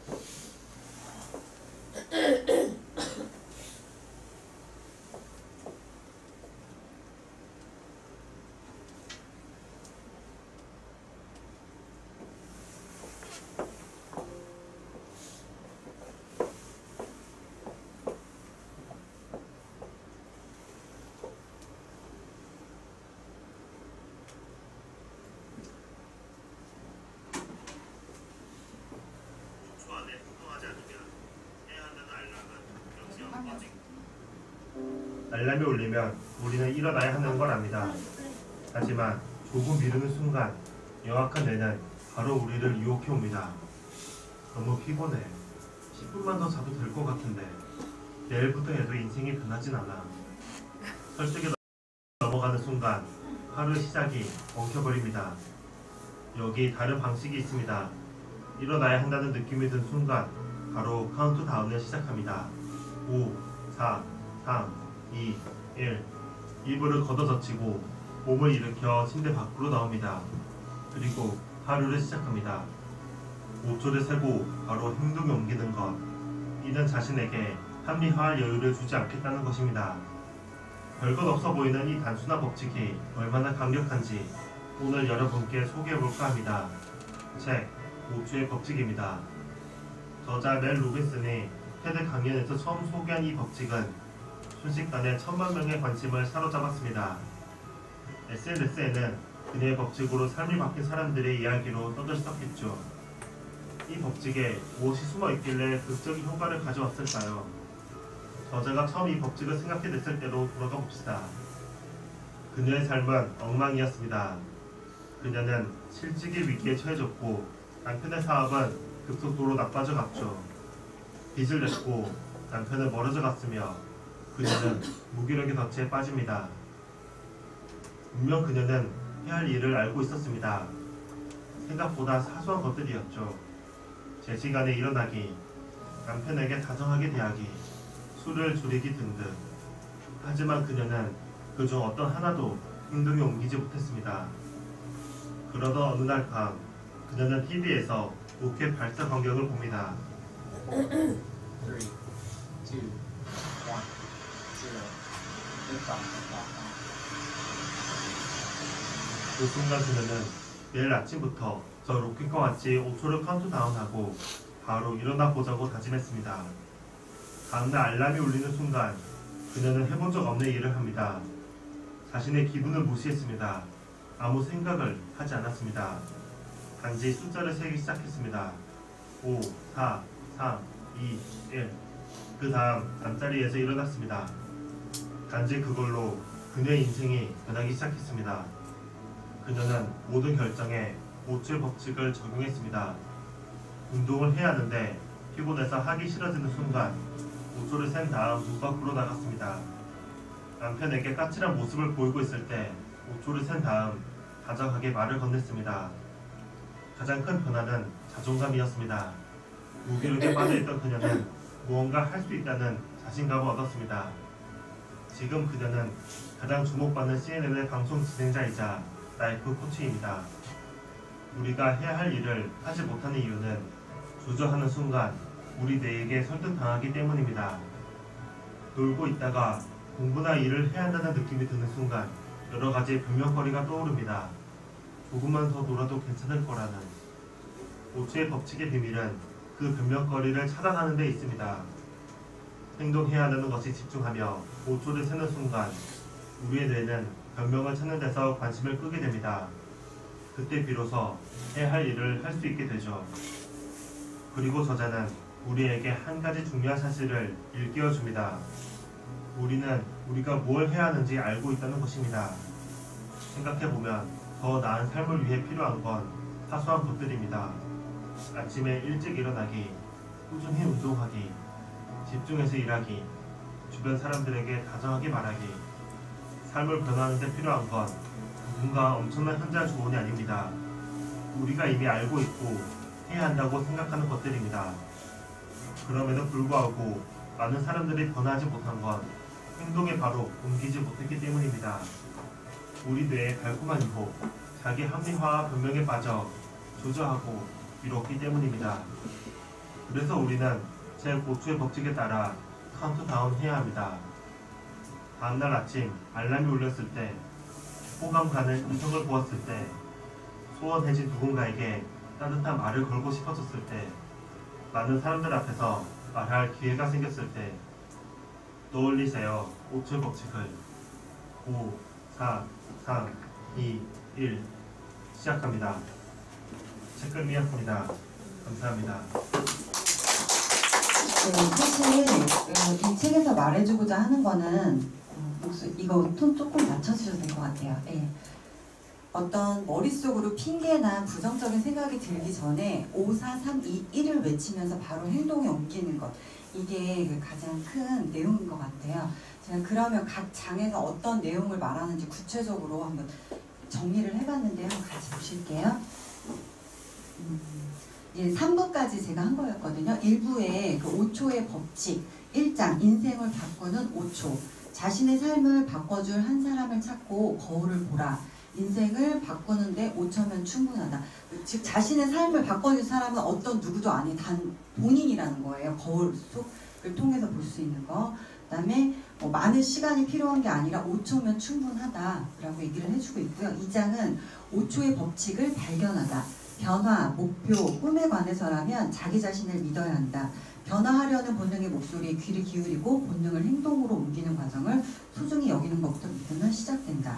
알람이 울리면 우리는 일어나야 하는 걸 압니다. 하지만 조금 미루는 순간 영악한 뇌는 바로 우리를 유혹해 옵니다. 너무 피곤해. 십 분만 더 자도 될 것 같은데 내일부터 해도 인생이 변하진 않아. 설득에 넘어가는 순간 하루의 시작이 엉켜버립니다. 여기 다른 방식이 있습니다. 일어나야 한다는 느낌이 든 순간 바로 카운트다운을 시작합니다. 오, 사, 삼, 이, 일. 이불을 걷어젖히고 몸을 일으켜 침대 밖으로 나옵니다. 그리고 하루를 시작합니다. 오 초를 세고 바로 행동에 옮기는 것. 이는 자신에게 합리화할 여유를 주지 않겠다는 것입니다. 별것 없어 보이는 이 단순한 법칙이 얼마나 강력한지 오늘 여러분께 소개해볼까 합니다. 책 오 초의 법칙입니다. 저자 멜 로빈슨이 테드 강연에서 처음 소개한 이 법칙은 순식간에 천만 명의 관심을 사로잡았습니다. 에스엔에스에는 그녀의 법칙으로 삶이 바뀐 사람들의 이야기로 떠들썩했죠. 이 법칙에 무엇이 숨어 있길래 극적인 효과를 가져왔을까요? 저자가 처음 이 법칙을 생각해냈을 때로 돌아가 봅시다. 그녀의 삶은 엉망이었습니다. 그녀는 실직의 위기에 처해졌고 남편의 사업은 급속도로 나빠져 갔죠. 빚을 냈고 남편은 멀어져 갔으며 그녀는 무기력의 덫에 빠집니다. 분명 그녀는 해야 할 일을 알고 있었습니다. 생각보다 사소한 것들이었죠. 제 시간에 일어나기, 남편에게 다정하게 대하기, 술을 줄이기 등등. 하지만 그녀는 그중 어떤 하나도 행동에 옮기지 못했습니다. 그러던 어느 날 밤 그녀는 티비에서 로켓 발사 광경을 봅니다. 그 순간 그녀는 내일 아침부터 저 로켓과 같이 오 초를 카운트다운하고 바로 일어나 보자고 다짐했습니다. 다음날 알람이 울리는 순간 그녀는 해본 적 없는 일을 합니다. 자신의 기분을 무시했습니다. 아무 생각을 하지 않았습니다. 단지 숫자를 세기 시작했습니다. 오, 사, 삼, 이, 일. 그 다음 잠자리에서 일어났습니다. 단지 그걸로 그녀의 인생이 변하기 시작했습니다. 그녀는 모든 결정에 오 초의 법칙을 적용했습니다. 운동을 해야 하는데 피곤해서 하기 싫어지는 순간 오 초를 센 다음 문 밖으로 나갔습니다. 남편에게 까칠한 모습을 보이고 있을 때 오 초를 센 다음 다정하게 말을 건넸습니다. 가장 큰 변화는 자존감이었습니다. 무기력에 빠져있던 그녀는 무언가 할 수 있다는 자신감을 얻었습니다. 지금 그녀는 가장 주목받는 씨엔엔의 방송 진행자이자 라이프 코치입니다. 우리가 해야 할 일을 하지 못하는 이유는 주저하는 순간 우리 뇌에게 설득당하기 때문입니다. 놀고 있다가 공부나 일을 해야 한다는 느낌이 드는 순간 여러 가지 변명거리가 떠오릅니다. 조금만 더 놀아도 괜찮을 거라는. 오 초의 법칙의 비밀은 그 변명거리를 차단하는 데 있습니다. 행동해야 하는 것이 집중하며 오 초를 세는 순간 우리의 뇌는 변명을 찾는 데서 관심을 끄게 됩니다. 그때 비로소 해야 할 일을 할 수 있게 되죠. 그리고 저자는 우리에게 한 가지 중요한 사실을 일깨워줍니다. 우리는 우리가 뭘 해야 하는지 알고 있다는 것입니다. 생각해보면 더 나은 삶을 위해 필요한 건 사소한 것들입니다. 아침에 일찍 일어나기, 꾸준히 운동하기, 집중해서 일하기, 주변 사람들에게 다정하게 말하기. 삶을 변화하는 데 필요한 건 누군가 엄청난 현장 조언이 아닙니다. 우리가 이미 알고 있고 해야 한다고 생각하는 것들입니다. 그럼에도 불구하고 많은 사람들이 변화하지 못한 건 행동에 바로 옮기지 못했기 때문입니다. 우리 뇌의 달콤한 유혹, 자기 합리화와 변명에 빠져 주저하고 미뤘기 때문입니다. 그래서 우리는 제오 초의 법칙에 따라 카운트다운 해야 합니다. 다음날 아침 알람이 울렸을 때, 호감 가는 이성을 보았을 때, 소원해진 누군가에게 따뜻한 말을 걸고 싶어졌을 때, 많은 사람들 앞에서 말할 기회가 생겼을 때, 떠올리세요. 오 초의 법칙을. 오, 사, 삼, 이, 일. 시작합니다. 책끝이었습니다. 감사합니다. 네, 사실 이 책에서 말해주고자 하는 거는 목소리 이거 톤 조금 낮춰주셔도 될 것 같아요. 예. 어떤 머릿속으로 핑계나 부정적인 생각이 들기 전에 오, 사, 삼, 이, 일을 외치면서 바로 행동에 옮기는 것. 이게 그 가장 큰 내용인 것 같아요. 제가 그러면 각 장에서 어떤 내용을 말하는지 구체적으로 한번 정리를 해봤는데요. 같이 보실게요. 음, 이제 삼 부까지 제가 한 거였거든요. 일 부에 그 오 초의 법칙, 일 장 인생을 바꾸는 오 초, 자신의 삶을 바꿔줄 한 사람을 찾고 거울을 보라. 인생을 바꾸는데 오 초면 충분하다. 즉 자신의 삶을 바꿔줄 사람은 어떤 누구도 아닌 단 본인이라는 거예요. 거울 속을 통해서 볼 수 있는 거. 그 다음에 어, 많은 시간이 필요한 게 아니라 오 초면 충분하다라고 얘기를 해주고 있고요. 이 장은 오 초의 법칙을 발견하다. 변화, 목표, 꿈에 관해서라면 자기 자신을 믿어야 한다. 변화하려는 본능의 목소리에 귀를 기울이고 본능을 행동으로 옮기는 과정을 소중히 여기는 것부터 믿으면 시작된다.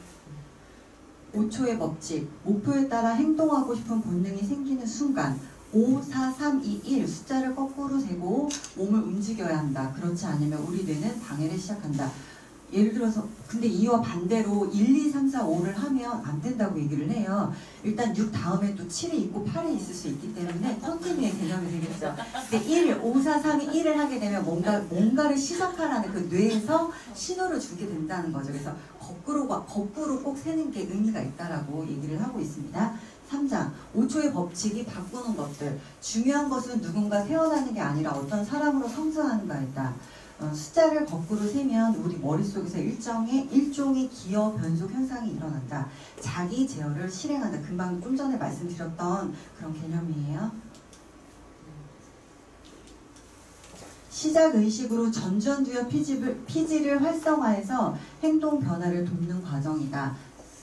오 초의 법칙, 목표에 따라 행동하고 싶은 본능이 생기는 순간 오, 사, 삼, 이, 일 숫자를 거꾸로 세고 몸을 움직여야 한다. 그렇지 않으면 우리 뇌는 방해를 시작한다. 예를 들어서 근데 이와 반대로 일, 이, 삼, 사, 오를 하면 안 된다고 얘기를 해요. 일단 육 다음에 또 칠이 있고 팔이 있을 수 있기 때문에 컨티뉴의 개념이 되겠죠. 근데 일, 오, 사, 삼, 이, 일을 하게 되면 뭔가, 뭔가를 시작하라는 그 뇌에서 신호를 주게 된다는 거죠. 그래서 거꾸로, 거꾸로 꼭 세는 게 의미가 있다라고 얘기를 하고 있습니다. 삼 장, 오 초의 법칙이 바꾸는 것들. 중요한 것은 누군가 태어나는 게 아니라 어떤 사람으로 성장하는가이다. 어, 숫자를 거꾸로 세면 우리 머릿속에서 일정의, 일종의 기어 변속 현상이 일어난다. 자기 제어를 실행한다. 금방 좀 전에 말씀드렸던 그런 개념이에요. 시작의식으로 전전두엽 피지를, 피지를 활성화해서 행동 변화를 돕는 과정이다.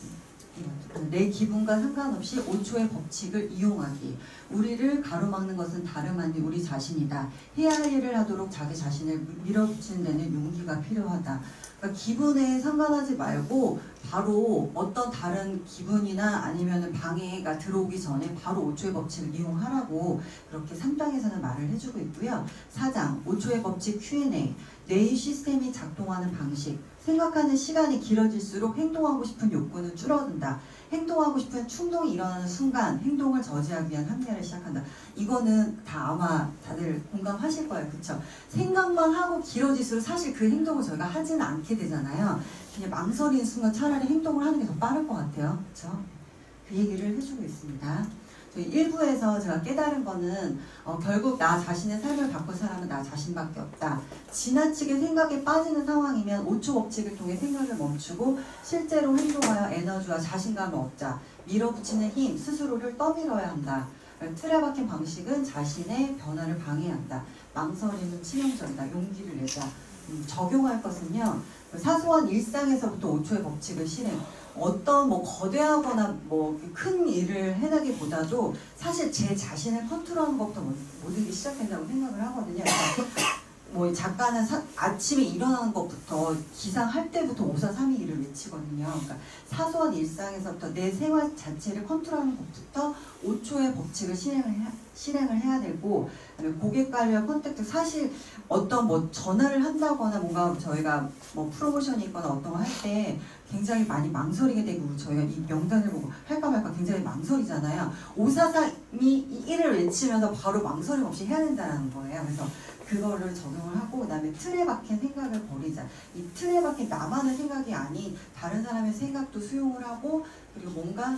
내 기분과 상관없이 오 초의 법칙을 이용하기. 우리를 가로막는 것은 다름 아닌 우리 자신이다. 해야 할 일을 하도록 자기 자신을 밀어붙이는 데는 용기가 필요하다. 그러니까 기분에 상관하지 말고 바로 어떤 다른 기분이나 아니면 방해가 들어오기 전에 바로 오 초의 법칙을 이용하라고 그렇게 삼 장에서는 말을 해주고 있고요. 사 장, 오 초의 법칙 큐 앤 에이. 뇌의 시스템이 작동하는 방식. 생각하는 시간이 길어질수록 행동하고 싶은 욕구는 줄어든다. 행동하고 싶은 충동이 일어나는 순간 행동을 저지하기 위한 합리화를 시작한다. 이거는 다 아마 다들 공감하실 거예요. 그쵸? 생각만 하고 길어질수록 사실 그 행동을 저희가 하지는 않게 되잖아요. 그냥 망설이는 순간 차라리 행동을 하는 게 더 빠를 것 같아요. 그쵸? 그 얘기를 해주고 있습니다. 저희 일 부에서 제가 깨달은 거는 어, 결국 나 자신의 삶을 바꿀 사람은 나 자신밖에 없다. 지나치게 생각에 빠지는 상황이면 오 초 법칙을 통해 생각을 멈추고 실제로 행동하여 에너지와 자신감을 얻자. 밀어붙이는 힘, 스스로를 떠밀어야 한다. 틀에 박힌 방식은 자신의 변화를 방해한다. 망설임은 치명적이다. 용기를 내자. 음, 적용할 것은요. 사소한 일상에서부터 오 초의 법칙을 실행. 어떤 뭐 거대하거나 뭐 큰 일을 해나기보다도 사실 제 자신을 컨트롤하는 것부터 모든 게 시작된다고 생각을 하거든요. 그러니까 뭐 작가는 사, 아침에 일어나는 것부터 기상할 때부터 오, 사, 삼, 이, 일을 외치거든요. 그러니까 사소한 일상에서부터 내 생활 자체를 컨트롤하는 것부터 오 초의 법칙을 실행을, 해, 실행을 해야 되고, 고객 관리와 컨택트, 사실 어떤 뭐 전화를 한다거나 뭔가 저희가 뭐 프로모션이 있거나 어떤 거 할 때 굉장히 많이 망설이게 되고, 저희가 이 명단을 보고 할까 말까 굉장히 망설이잖아요. 오, 사, 삼, 이, 일을 외치면서 바로 망설임 없이 해야 된다는 거예요. 그래서 그거를 적용을 하고, 그 다음에 틀에 박힌 생각을 버리자. 이 틀에 박힌 나만의 생각이 아닌 다른 사람의 생각도 수용을 하고, 그리고 뭔가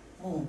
뭐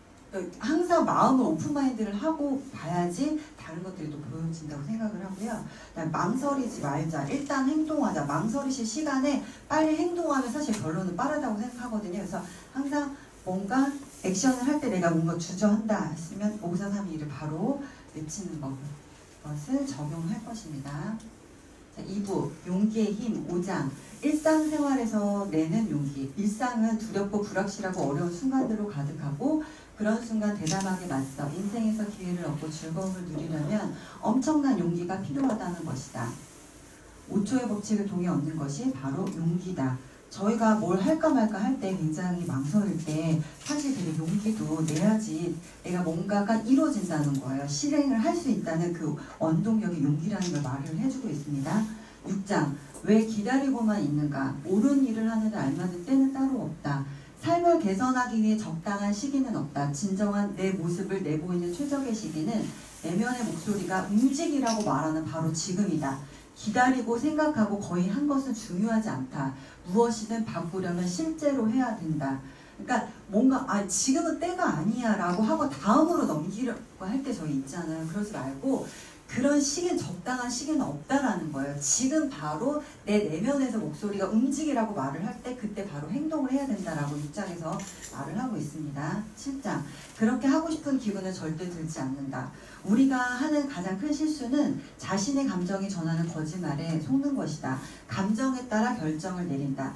항상 마음을 오픈마인드를 하고 봐야지 다른 것들이 또 보여진다고 생각을 하고요. 그다음에 망설이지 말자. 일단 행동하자. 망설이실 시간에 빨리 행동하면 사실 결론은 빠르다고 생각하거든요. 그래서 항상 뭔가 액션을 할 때 내가 뭔가 주저한다 했으면 오, 사, 삼, 이, 일을 바로 외치는 거. 것을 적용할 것입니다. 자, 이 부 용기의 힘 오 장 일상생활에서 내는 용기. 일상은 두렵고 불확실하고 어려운 순간들로 가득하고 그런 순간 대담하게 맞서 인생에서 기회를 얻고 즐거움을 누리려면 엄청난 용기가 필요하다는 것이다. 오 초의 법칙을 통해 얻는 것이 바로 용기다. 저희가 뭘 할까 말까 할 때 굉장히 망설일 때 사실 되게 용기도 내야지 내가 뭔가가 이루어진다는 거예요. 실행을 할 수 있다는 그 원동력이 용기라는 걸 말을 해주고 있습니다. 육 장 왜 기다리고만 있는가? 옳은 일을 하는데 알맞은 때는 따로 없다. 삶을 개선하기 위해 적당한 시기는 없다. 진정한 내 모습을 내보이는 최적의 시기는 내면의 목소리가 움직이라고 말하는 바로 지금이다. 기다리고 생각하고 거의 한 것은 중요하지 않다. 무엇이든 바꾸려면 실제로 해야 된다. 그러니까 뭔가 아 지금은 때가 아니야 라고 하고 다음으로 넘기려고 할 때 저희 있잖아요. 그러지 말고 그런 시기는 적당한 시기는 없다라는 거예요. 지금 바로 내 내면에서 목소리가 움직이라고 말을 할 때 그때 바로 행동을 해야 된다라고 육 장에서 말을 하고 있습니다. 칠 장 그렇게 하고 싶은 기분은 절대 들지 않는다. 우리가 하는 가장 큰 실수는 자신의 감정이 전하는 거짓말에 속는 것이다. 감정에 따라 결정을 내린다.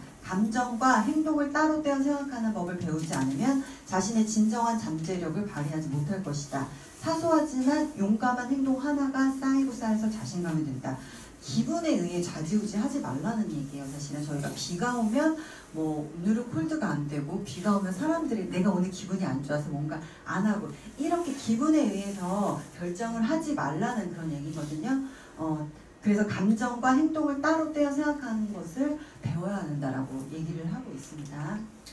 감정과 행동을 따로 떼어 생각하는 법을 배우지 않으면 자신의 진정한 잠재력을 발휘하지 못할 것이다. 사소하지만 용감한 행동 하나가 쌓이고 쌓여서 자신감이 된다. 기분에 의해 좌지우지 하지 말라는 얘기예요. 사실은 저희가 비가 오면 뭐 오늘은 콜드가 안 되고 비가 오면 사람들이 내가 오늘 기분이 안 좋아서 뭔가 안 하고 이렇게 기분에 의해서 결정을 하지 말라는 그런 얘기거든요. 어, 그래서 감정과 행동을 따로 떼어 생각하는 것을 배워야 한다라고 얘기를 하고 있습니다.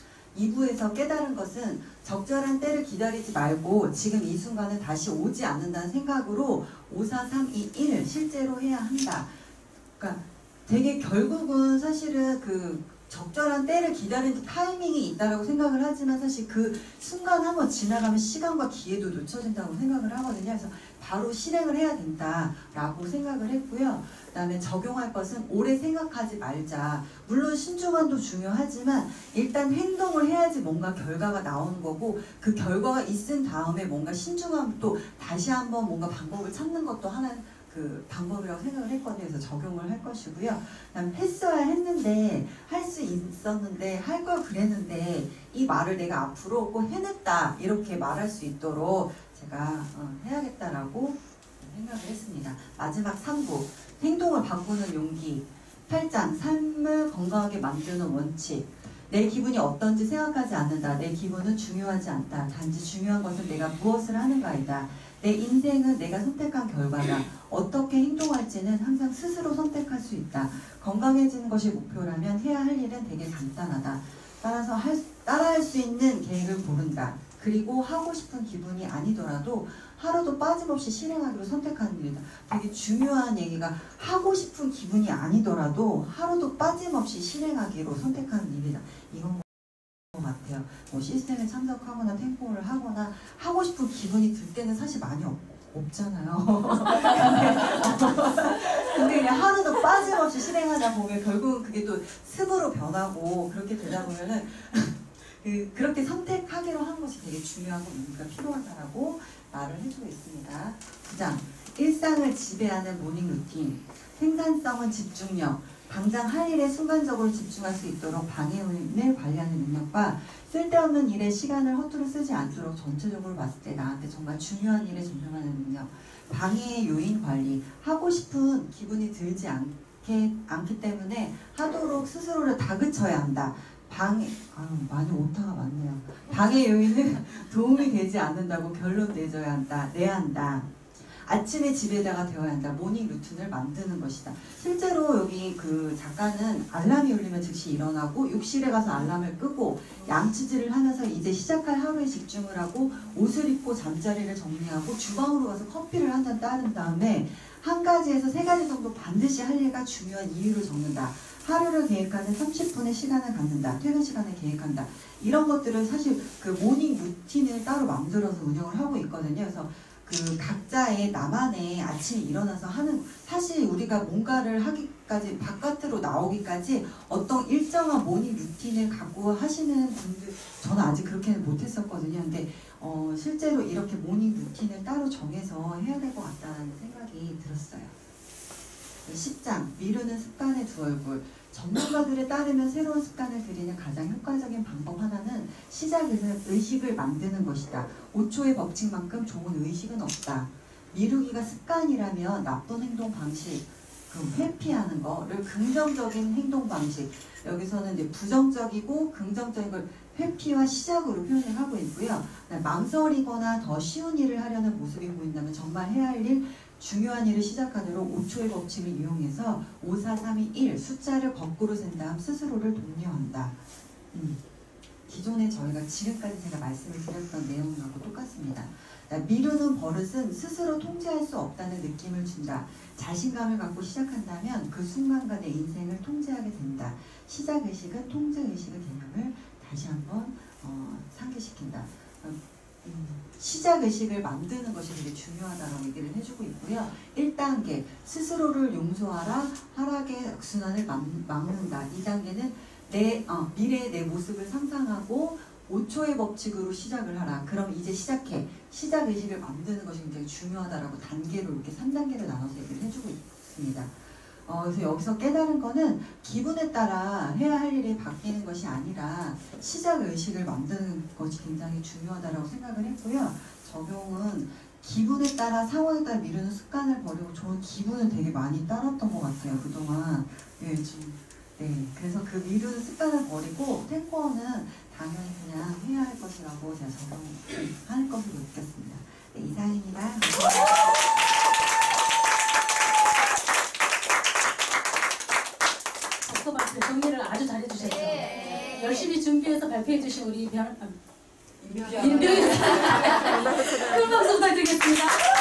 이 부에서 깨달은 것은 적절한 때를 기다리지 말고 지금 이 순간은 다시 오지 않는다는 생각으로 오, 사, 삼, 이, 일 실제로 해야 한다. 그러니까 되게 결국은 사실은 그 적절한 때를 기다리는 타이밍이 있다라고 생각을 하지만 사실 그 순간 한번 지나가면 시간과 기회도 놓쳐진다고 생각을 하거든요. 그래서 바로 실행을 해야 된다라고 생각을 했고요. 그 다음에 적용할 것은 오래 생각하지 말자. 물론 신중함도 중요하지만 일단 행동을 해야지 뭔가 결과가 나오는 거고 그 결과가 있은 다음에 뭔가 신중함 또 다시 한번 뭔가 방법을 찾는 것도 하나의 그 방법이라고 생각을 했거든요. 그래서 적용을 할 것이고요. 그다음 했어야 했는데 할 수 있었는데 할 걸 그랬는데 이 말을 내가 앞으로 꼭 해냈다 이렇게 말할 수 있도록 제가 어, 해야겠다라고 생각을 했습니다. 마지막 삼 부 행동을 바꾸는 용기. 팔 장 삶을 건강하게 만드는 원칙. 내 기분이 어떤지 생각하지 않는다. 내 기분은 중요하지 않다. 단지 중요한 것은 내가 무엇을 하는가이다. 내 인생은 내가 선택한 결과다. 어떻게 행동할지는 항상 스스로 선택할 수 있다. 건강해지는 것이 목표라면 해야 할 일은 되게 간단하다. 따라서 할, 따라할 수 있는 계획을 고른다. 그리고 하고 싶은 기분이 아니더라도 하루도 빠짐없이 실행하기로 선택하는 일이다. 되게 중요한 얘기가 하고 싶은 기분이 아니더라도 하루도 빠짐없이 실행하기로 선택하는 일이다. 이건 것 같아요. 뭐 시스템에 참석하거나 템포를 하거나 하고 싶은 기분이 들 때는 사실 많이 없, 없잖아요. 근데 그냥 하루도 빠짐없이 실행하다 보면 결국은 그게 또 습으로 변하고 그렇게 되다 보면은 그, 그렇게 선택하기로 하는 것이 되게 중요하고 의미가 필요하다라고 말을 해주고 있습니다. 구 장 일상을 지배하는 모닝 루틴. 생산성은 집중력. 당장 할 일에 순간적으로 집중할 수 있도록 방해요인을 관리하는 능력과 쓸데없는 일에 시간을 허투루 쓰지 않도록 전체적으로 봤을 때 나한테 정말 중요한 일에 집중하는 능력. 방해 요인 관리. 하고 싶은 기분이 들지 않게, 않기 때문에 하도록 스스로를 다그쳐야 한다. 방해, 아, 많이 오타가 많네요. 방해 요인은 도움이 되지 않는다고 결론 내줘야 한다. 내야 한다. 아침에 집에다가 되어야 한다. 모닝 루틴을 만드는 것이다. 실제로 여기 그 작가는 알람이 울리면 즉시 일어나고 욕실에 가서 알람을 끄고 양치질을 하면서 이제 시작할 하루에 집중을 하고 옷을 입고 잠자리를 정리하고 주방으로 가서 커피를 한 잔 따른 다음에 한 가지에서 세 가지 정도 반드시 할 일과 중요한 이유를 적는다. 하루를 계획하는 삼십 분의 시간을 갖는다. 퇴근 시간을 계획한다. 이런 것들을 사실 그 모닝 루틴을 따로 만들어서 운영을 하고 있거든요. 그래서 그 각자의 나만의 아침에 일어나서 하는 사실 우리가 뭔가를 하기까지 바깥으로 나오기까지 어떤 일정한 모닝 루틴을 갖고 하시는 분들 저는 아직 그렇게는 못했었거든요. 근데 어, 실제로 이렇게 모닝 루틴을 따로 정해서 해야 될 것 같다는 생각이 들었어요. 십 장 미루는 습관의 두 얼굴. 전문가들에 따르면 새로운 습관을 들이는 가장 효과적인 방법 하나는 시작에서 의식을 만드는 것이다. 오 초의 법칙만큼 좋은 의식은 없다. 미루기가 습관이라면 나쁜 행동 방식, 그 회피하는 거를 긍정적인 행동 방식, 여기서는 이제 부정적이고 긍정적인 걸 회피와 시작으로 표현을 하고 있고요. 망설이거나 더 쉬운 일을 하려는 모습이 보인다면 정말 해야 할 일, 중요한 일을 시작하도록 오 초의 법칙을 이용해서 오, 사, 삼, 이, 일 숫자를 거꾸로 센 다음 스스로를 독려한다. 음. 기존에 저희가 지금까지 제가 말씀을 드렸던 내용하고 똑같습니다. 미루는 버릇은 스스로 통제할 수 없다는 느낌을 준다. 자신감을 갖고 시작한다면 그 순간과 내 인생을 통제하게 된다. 시작의식은 통제의식의 개념을 다시 한번 어, 상기시킨다. 어, 음, 시작의식을 만드는 것이 되게 중요하다고 얘기를 해주고 있고요. 일 단계 스스로를 용서하라. 하락의 악순환을 막, 막는다. 이 단계는 내 어, 미래의 내 모습을 상상하고 오 초의 법칙으로 시작을 하라. 그럼 이제 시작해. 시작의식을 만드는 것이 굉장히 중요하다라고 단계로 이렇게 삼 단계로 나눠서 얘기를 해주고 있습니다. 어, 그래서 여기서 깨달은 거는 기분에 따라 해야 할 일이 바뀌는 것이 아니라 시작의식을 만드는 것이 굉장히 중요하다라고 생각을 했고요. 적용은 기분에 따라 상황에 따라 미루는 습관을 버리고 저는 기분을 되게 많이 따랐던 것 같아요. 그동안. 예, 좀, 네, 그래서 그 미루는 습관을 버리고 탱고는 당연히 그냥 해야 할 것이라고 제가 적용할 것으로 느꼈습니다. 네, 이상입니다. 박수 박수 정리를 아주 잘해주셨죠. 네. 열심히 준비해서 발표해주신 우리 변 아, 임병. 임병현 큰 박수 부탁드리겠습니다.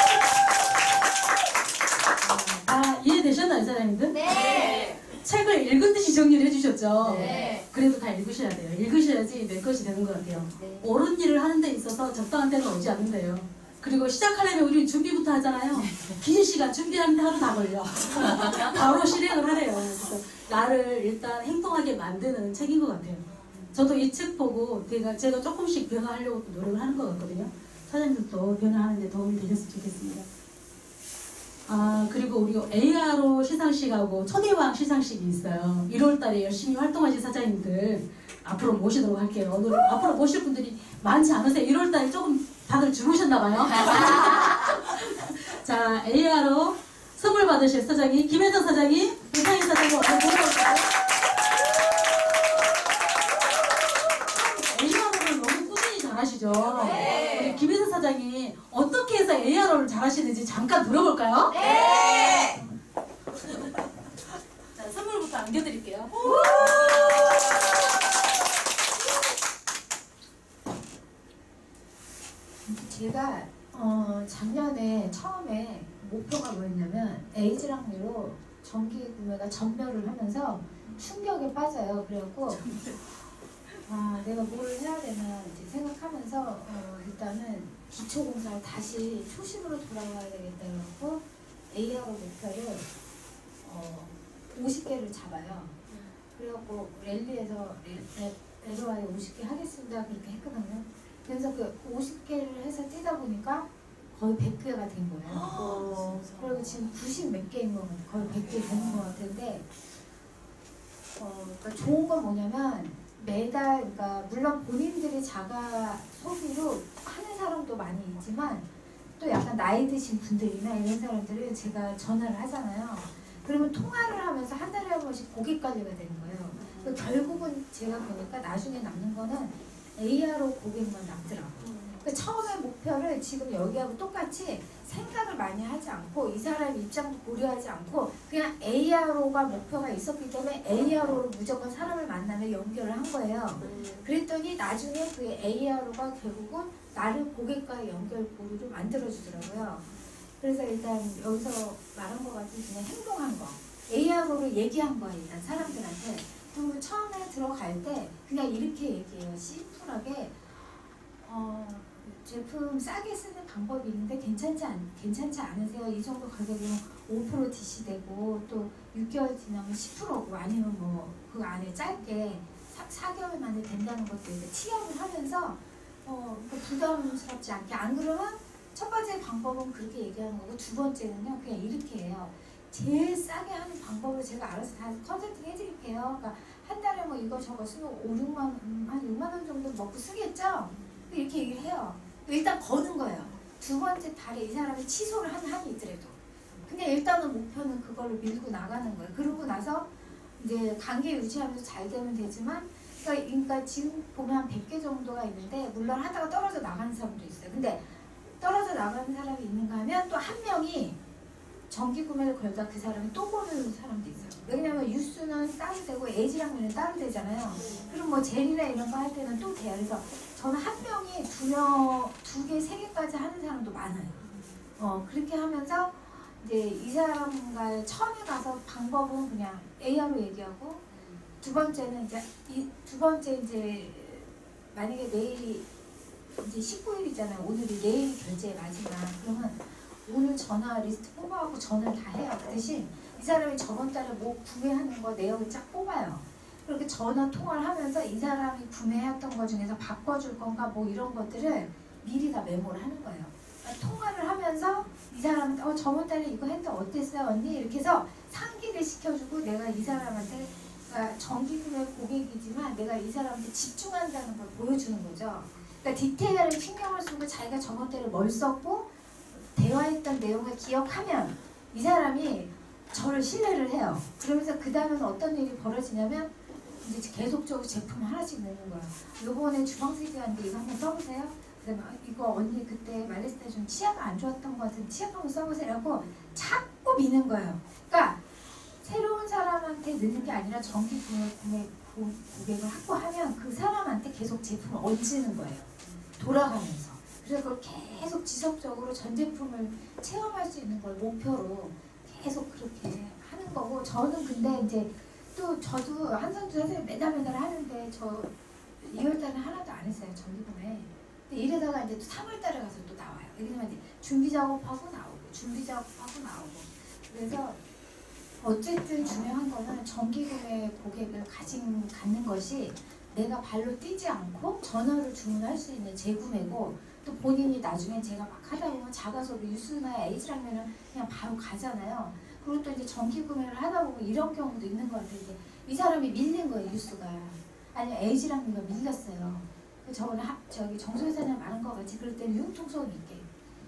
아 이해되셨나요, 사장님들? 네. 책을 읽은 듯이 정리를 해주셨죠. 네. 그래도 다 읽으셔야 돼요. 읽으셔야지 내 것이 되는 것 같아요. 네. 옳은 일을 하는 데 있어서 적당한 때는 오지 않는데요. 그리고 시작하려면 우리 준비부터 하잖아요. 긴 시간 준비하는데 하루 다 걸려. 바로 실행을 하래요. 그래서 나를 일단 행동하게 만드는 책인 것 같아요. 저도 이 책 보고 제가, 제가 조금씩 변화하려고 노력을 하는 것 같거든요. 사장님들도 변화하는데 도움이 되셨으면 좋겠습니다. 아 그리고 우리 에이아르오 시상식하고 초대왕 시상식이 있어요. 일월 달에 열심히 활동하신 사장님들 앞으로 모시도록 할게요. 오늘 앞으로 모실 분들이 많지 않으세요. 일월 달에 조금 다들 주무셨나봐요. 자 에이아르오 선물 받으실 사장님 김혜정 사장님, 이상희 사장님 어서 보내주세요. 에이아르오를 너무 꾸준히 잘하시죠. 우리 김혜정 사장님 어떻게 해서 에이아르오를 잘하시는지 잠깐 들어볼까요? 네. 자, 선물부터 안겨드릴게요. 제가 어, 작년에 처음에 목표가 뭐였냐면 에이즈랑미로 전기 구매가 전멸을 하면서 충격에 빠져요. 그래갖고 아 내가 뭘 해야 되나 이제 생각하면서 어, 일단은 기초공사를 다시 초심으로 돌아가야 되겠다 그래갖고 에이아르오 목표를 어, 오십 개를 잡아요. 그래갖고 랠리에서 레로아에 오십 개 하겠습니다 그렇게 했거든요. 그래서 그 오십 개를 해서 뛰다 보니까 거의 백 개가 된 거예요. 어, 그리고 지금 구십 몇 개인 거 같아요. 거의 백 개 되는 거 같은데 어, 그러니까 좋은 건 뭐냐면 매달 그러니까 물론 본인들이 자가 소비로 하는 사람도 많이 있지만 또 약간 나이 드신 분들이나 이런 사람들은 제가 전화를 하잖아요. 그러면 통화를 하면서 한 달에 한 번씩 고객 관리가 되는 거예요. 그래서 결국은 제가 보니까 나중에 남는 거는 에이아르오 고객만 남더라고요. 그 처음에 목표를 지금 여기하고 똑같이 생각을 많이 하지 않고 이 사람의 입장도 고려하지 않고 그냥 에이아르오가 목표가 있었기 때문에 에이아르오로 무조건 사람을 만나면 연결을 한 거예요. 그랬더니 나중에 그 에이아르오가 결국은 나를 고객과의 연결 고리를 만들어주더라고요. 그래서 일단 여기서 말한 것 같은 그냥 행동한 거 에이아르오로 얘기한 거예요. 일단 사람들한테. 그리고 처음에 들어갈 때 그냥 이렇게 얘기해요. 심플하게 어, 제품 싸게 쓰는 방법이 있는데 괜찮지, 않, 괜찮지 않으세요? 이 정도 가격이면 오 퍼센트 디씨되고 또 육 개월 지나면 십 퍼센트고 아니면 뭐 그 안에 짧게 사 개월 만에 된다는 것도 이제 취업을 하면서 어, 부담스럽지 않게 안 그러면 첫 번째 방법은 그렇게 얘기하는 거고 두 번째는요 그냥 이렇게 해요. 제일 싸게 하는 방법을 제가 알아서 다 컨설팅 해드릴게요. 그러니까 한 달에 뭐 이거 저거 쓰면 오, 육만 원, 음, 한 육만 원 정도 먹고 쓰겠죠? 이렇게 얘기를 해요. 일단 거는 거예요. 두 번째 달에 이 사람이 취소를 한 한이 있더라도. 근데 일단은 목표는 그걸로 밀고 나가는 거예요. 그러고 나서 이제 관계 유지하면서 잘 되면 되지만 그러니까, 그러니까 지금 보면 한 백 개 정도가 있는데 물론 하다가 떨어져 나가는 사람도 있어요. 근데 떨어져 나가는 사람이 있는가 하면 또 한 명이 정기 구매를 걸다 그 사람이 또 보는 사람도 있어요. 왜냐면 유수는 따로 되고 에이지랑미는 따로 되잖아요. 그리고 뭐 젤이나 이런 거 할 때는 또 돼요. 그래서 저는 한 명이 두 명, 두 개, 세 개까지 하는 사람도 많아요. 어, 그렇게 하면서 이제 이 사람과 처음에 가서 방법은 그냥 에이아이로 얘기하고, 두 번째는 이제 이 두 번째 이제 만약에 내일이 이제 십구 일이잖아요. 오늘이 내일 결제 마지막. 그러면 오늘 전화 리스트 뽑아갖고 전화를 다 해요. 그 대신 이 사람이 저번 달에 뭐 구매하는 거 내역을 쫙 뽑아요. 그렇게 전화 통화를 하면서 이 사람이 구매했던 것 중에서 바꿔줄 건가 뭐 이런 것들을 미리 다 메모를 하는 거예요. 그러니까 통화를 하면서 이 사람한테 어 저번 달에 이거 했는데 어땠어요 언니? 이렇게 해서 상기를 시켜주고, 내가 이 사람한테 그러니까 정기구매 고객이지만 내가 이 사람한테 집중한다는 걸 보여주는 거죠. 그러니까 디테일을 신경을 쓰고 자기가 저번 달에 뭘 썼고 대화했던 내용을 기억하면 이 사람이 저를 신뢰를 해요. 그러면서 그 다음에는 어떤 일이 벌어지냐면 이제 계속적으로 제품을 하나씩 내는 거예요. 요번에 주방세제한데 이거 한번 써보세요. 그다음에 이거 언니 그때 말했을 때 좀 치아가 안 좋았던 것 같은데 치아 한번 써보세요 하고 자꾸 미는 거예요. 그러니까 새로운 사람한테 넣는 게 아니라 정기 구매, 구매 고객을 확보하면 그 사람한테 계속 제품을 얹는 거예요. 돌아가면서. 그래서 그걸 계속 지속적으로 전 제품을 체험할 수 있는 걸 목표로 계속 그렇게 하는 거고, 저는 근데 이제 또 저도 한성주 선생님 매달 매달 하는데 저 이월 달에 하나도 안 했어요. 정기구매. 근데 이러다가 이제 또 삼월 달에 가서 또 나와요. 왜냐면 이제 준비 작업하고 나오고 준비 작업하고 나오고. 그래서 어쨌든 중요한 거는 정기구매 고객을 가진 갖는 것이 내가 발로 뛰지 않고 전화를 주문할 수 있는 재구매고, 또 본인이 나중에 제가 막 하다 보면 자가소비 유수나 에이지랑면은 그냥 바로 가잖아요. 그리고 또 이제 정기구매를 하다 보면 이런 경우도 있는 것 같아요. 이제 이 사람이 밀린 거예요, 유수가. 아니면 에이지랑면가 밀렸어요. 저번에 하, 저기 정소회사님 말한 것 같이 그럴 때는 융통성 있게.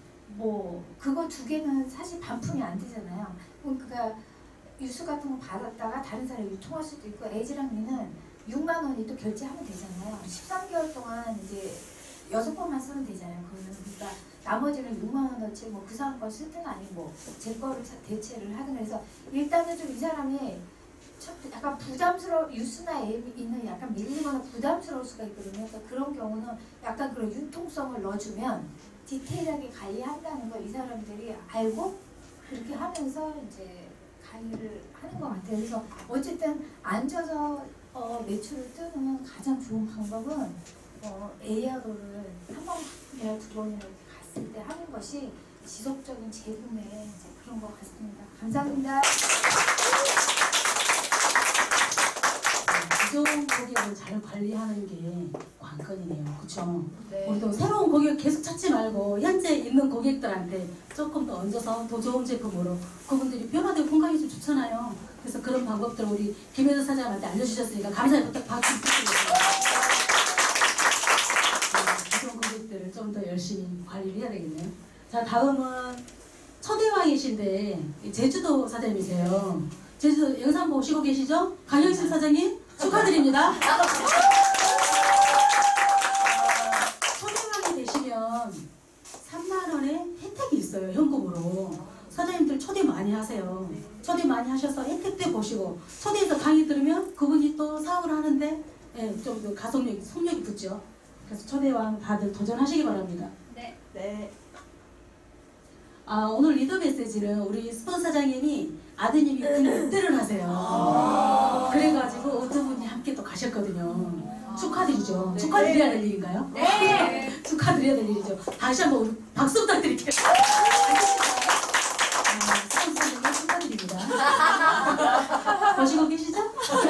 뭐 그거 두 개는 사실 반품이 안 되잖아요. 그러니까 유수 같은 거 받았다가 다른 사람이 유통할 수도 있고, 에이지랑미는 육만 원이 또 결제하면 되잖아요. 십삼 개월 동안 이제 여섯 번만 쓰면 되잖아요. 그거는. 그러니까 나머지는 육만 원어치 뭐 그 사람 걸 쓰든 아니면 뭐 제 거를 대체를 하든. 그래서 일단은 좀 이 사람이 약간 부담스러워, 유수나 에이는 약간 밀리거나 부담스러울 수가 있거든요. 그러니까 그런 경우는 약간 그런 융통성을 넣어주면 디테일하게 관리한다는 걸 이 사람들이 알고 그렇게 하면서 이제 관리를 하는 것 같아요. 그래서 어쨌든 앉아서 어, 매출을 뜨는 가장 좋은 방법은 어, 에이아로를 한 번이나 두 번이나 갔을 때 하는 것이 지속적인 재구매 이제 그런 것 같습니다. 감사합니다. 기존 고객을 잘 관리하는 게 관건이네요. 그렇죠? 네. 우리도 새로운 고객 계속 찾지 말고 현재 있는 고객들한테 조금 더 얹어서 더 좋은 제품으로 그분들이 변화되고 건강이 좀 좋잖아요. 그래서 그런 방법들을 우리 김혜선 사장님한테 알려주셨으니까 감사의 부탁 박수 부탁드립니다. 기존 고객들을 좀 더 열심히 관리를 해야 되겠네요. 자, 다음은 초대왕이신데 제주도 사장님이세요. 제주도 영상 보시고 계시죠? 강영신 사장님 축하드립니다. 초대왕이 되시면 삼만 원의 혜택이 있어요. 현금으로. 사장님들 초대 많이 하세요. 초대 많이 하셔서 혜택때 보시고 초대해서 강의 들으면 그분이 또 사업을 하는데 예, 좀 더 가속력이, 속력이 붙죠. 그래서 초대왕 다들 도전하시기 바랍니다. 네. 네. 아, 오늘 리더 메시지는 우리 스폰 사장님이 아드님이 군대를 하세요. 그래가지고 어떤 분이 함께 또 가셨거든요. 축하드리죠. 네. 축하드려야 될 일인가요? 네. 축하드려야 될 일이죠. 다시 한번 우리 박수 부탁드릴게요. 스폰 사장님 축하드립니다. 보시고 계시죠?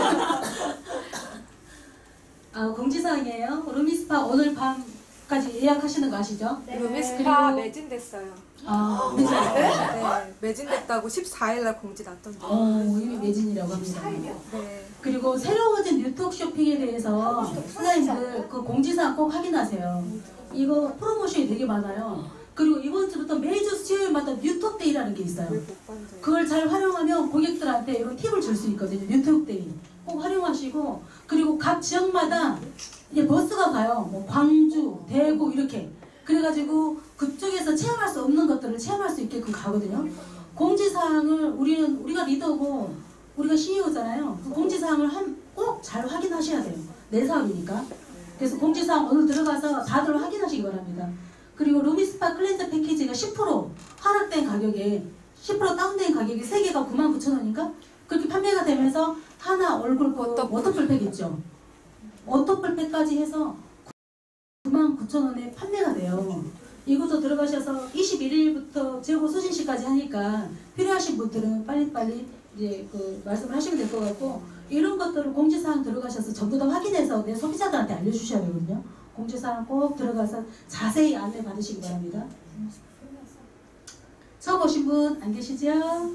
아, 공지사항이에요. 루미스파 오늘 밤까지 예약하시는 거 아시죠? 네. 루미스파 그리고- 매진됐어요. 아, 매진. 네, 매진됐다고 십사 일날 공지 났던데. 어, 이미 매진이라고 합니다. 네. 그리고 새로워진 뉴톡 쇼핑에 대해서 사장님들 그 공지사항 꼭 확인하세요. 이거 프로모션이 되게 많아요. 그리고 이번 주부터 매주 수요일마다 뉴톡데이라는 게 있어요. 못 봤는데. 그걸 잘 활용하면 고객들한테 이런 팁을 줄 수 있거든요. 뉴톡데이 꼭 활용하시고, 그리고 각 지역마다 이제 버스가 가요. 뭐 광주, 대구 이렇게. 그래가지고 그쪽에서 체험할 수 없는 것들을 체험할 수 있게끔 가거든요. 공지사항을 우리는 우리가 리더고 우리가 씨이오잖아요. 그 공지사항을 꼭 잘 확인하셔야 돼요. 내 사업이니까. 그래서 공지사항 오늘 들어가서 다들 확인하시기 바랍니다. 그리고 루미스파 클렌저 패키지가 십 퍼센트 하락된 가격에 십 퍼센트 다운된 가격이 세 개가 구만 구천 원인가? 그렇게 판매가 되면서 하나 얼굴 그 워터풀팩 있죠. 워터풀팩까지 해서 구만 구천 원에 판매가 돼요. 이것도 들어가셔서 이십일 일부터 재고 수신 시까지 하니까 필요하신 분들은 빨리빨리 이제 그 말씀을 하시면 될 것 같고, 이런 것들을 공지사항 들어가셔서 전부 다 확인해서 내 소비자들한테 알려주셔야 되거든요. 공지사항 꼭 들어가서 자세히 안내 받으시기 바랍니다. 처음 오신 분 안 계시죠?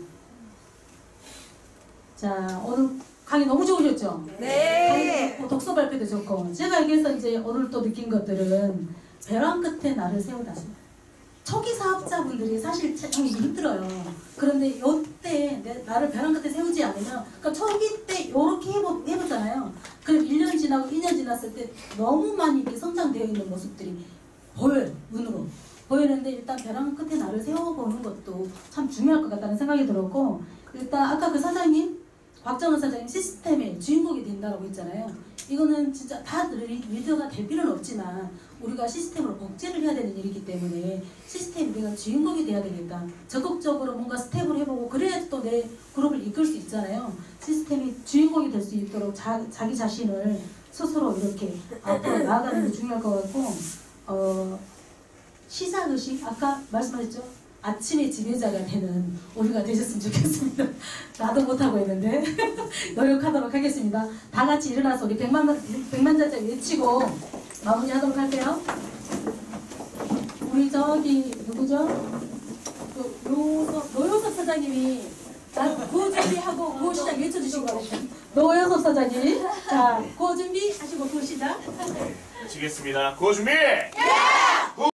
자, 오늘 강의 너무 좋으셨죠? 네. 좋고, 독서 발표도 좋고. 제가 여기서 이제 오늘 또 느낀 것들은 벼랑 끝에 나를 세우다. 초기 사업자분들이 사실 참 힘들어요. 그런데 이때 나를 벼랑 끝에 세우지 않으면, 그러니까 초기 때 이렇게 해보, 해보잖아요. 그럼 일 년 지나고 이 년 지났을 때 너무 많이 이렇게 성장되어 있는 모습들이 보여요. 눈으로. 보이는데 일단 벼랑 끝에 나를 세워보는 것도 참 중요할 것 같다는 생각이 들었고, 일단 아까 그 사장님, 곽정은 사장님 시스템의 주인공이 된다고 했잖아요. 이거는 진짜 다 리더가 될 필요는 없지만 우리가 시스템으로 복제를 해야 되는 일이기 때문에 시스템 우리가 주인공이 돼야 되겠다. 적극적으로 뭔가 스텝을 해보고 그래야 또 내 그룹을 이끌 수 있잖아요. 시스템이 주인공이 될 수 있도록 자, 자기 자신을 스스로 이렇게 앞으로 나아가는 게 중요할 것 같고, 어, 시사의식 아까 말씀하셨죠? 아침의 지배자가 되는 우리가 되셨으면 좋겠습니다. 나도 못하고 있는데 노력하도록 하겠습니다. 다 같이 일어나서 우리 백만, 백만자자 외치고 마무리하도록 할게요. 우리 저기 누구죠? 그 노, 노효섭 사장님이 자, 구호 준비하고 구호 시작 외쳐주시기 바랍니다. 노효섭 사장님, 자 구호 준비 하시고 구호 시작. 네, 치겠습니다. 구호 준비! 예!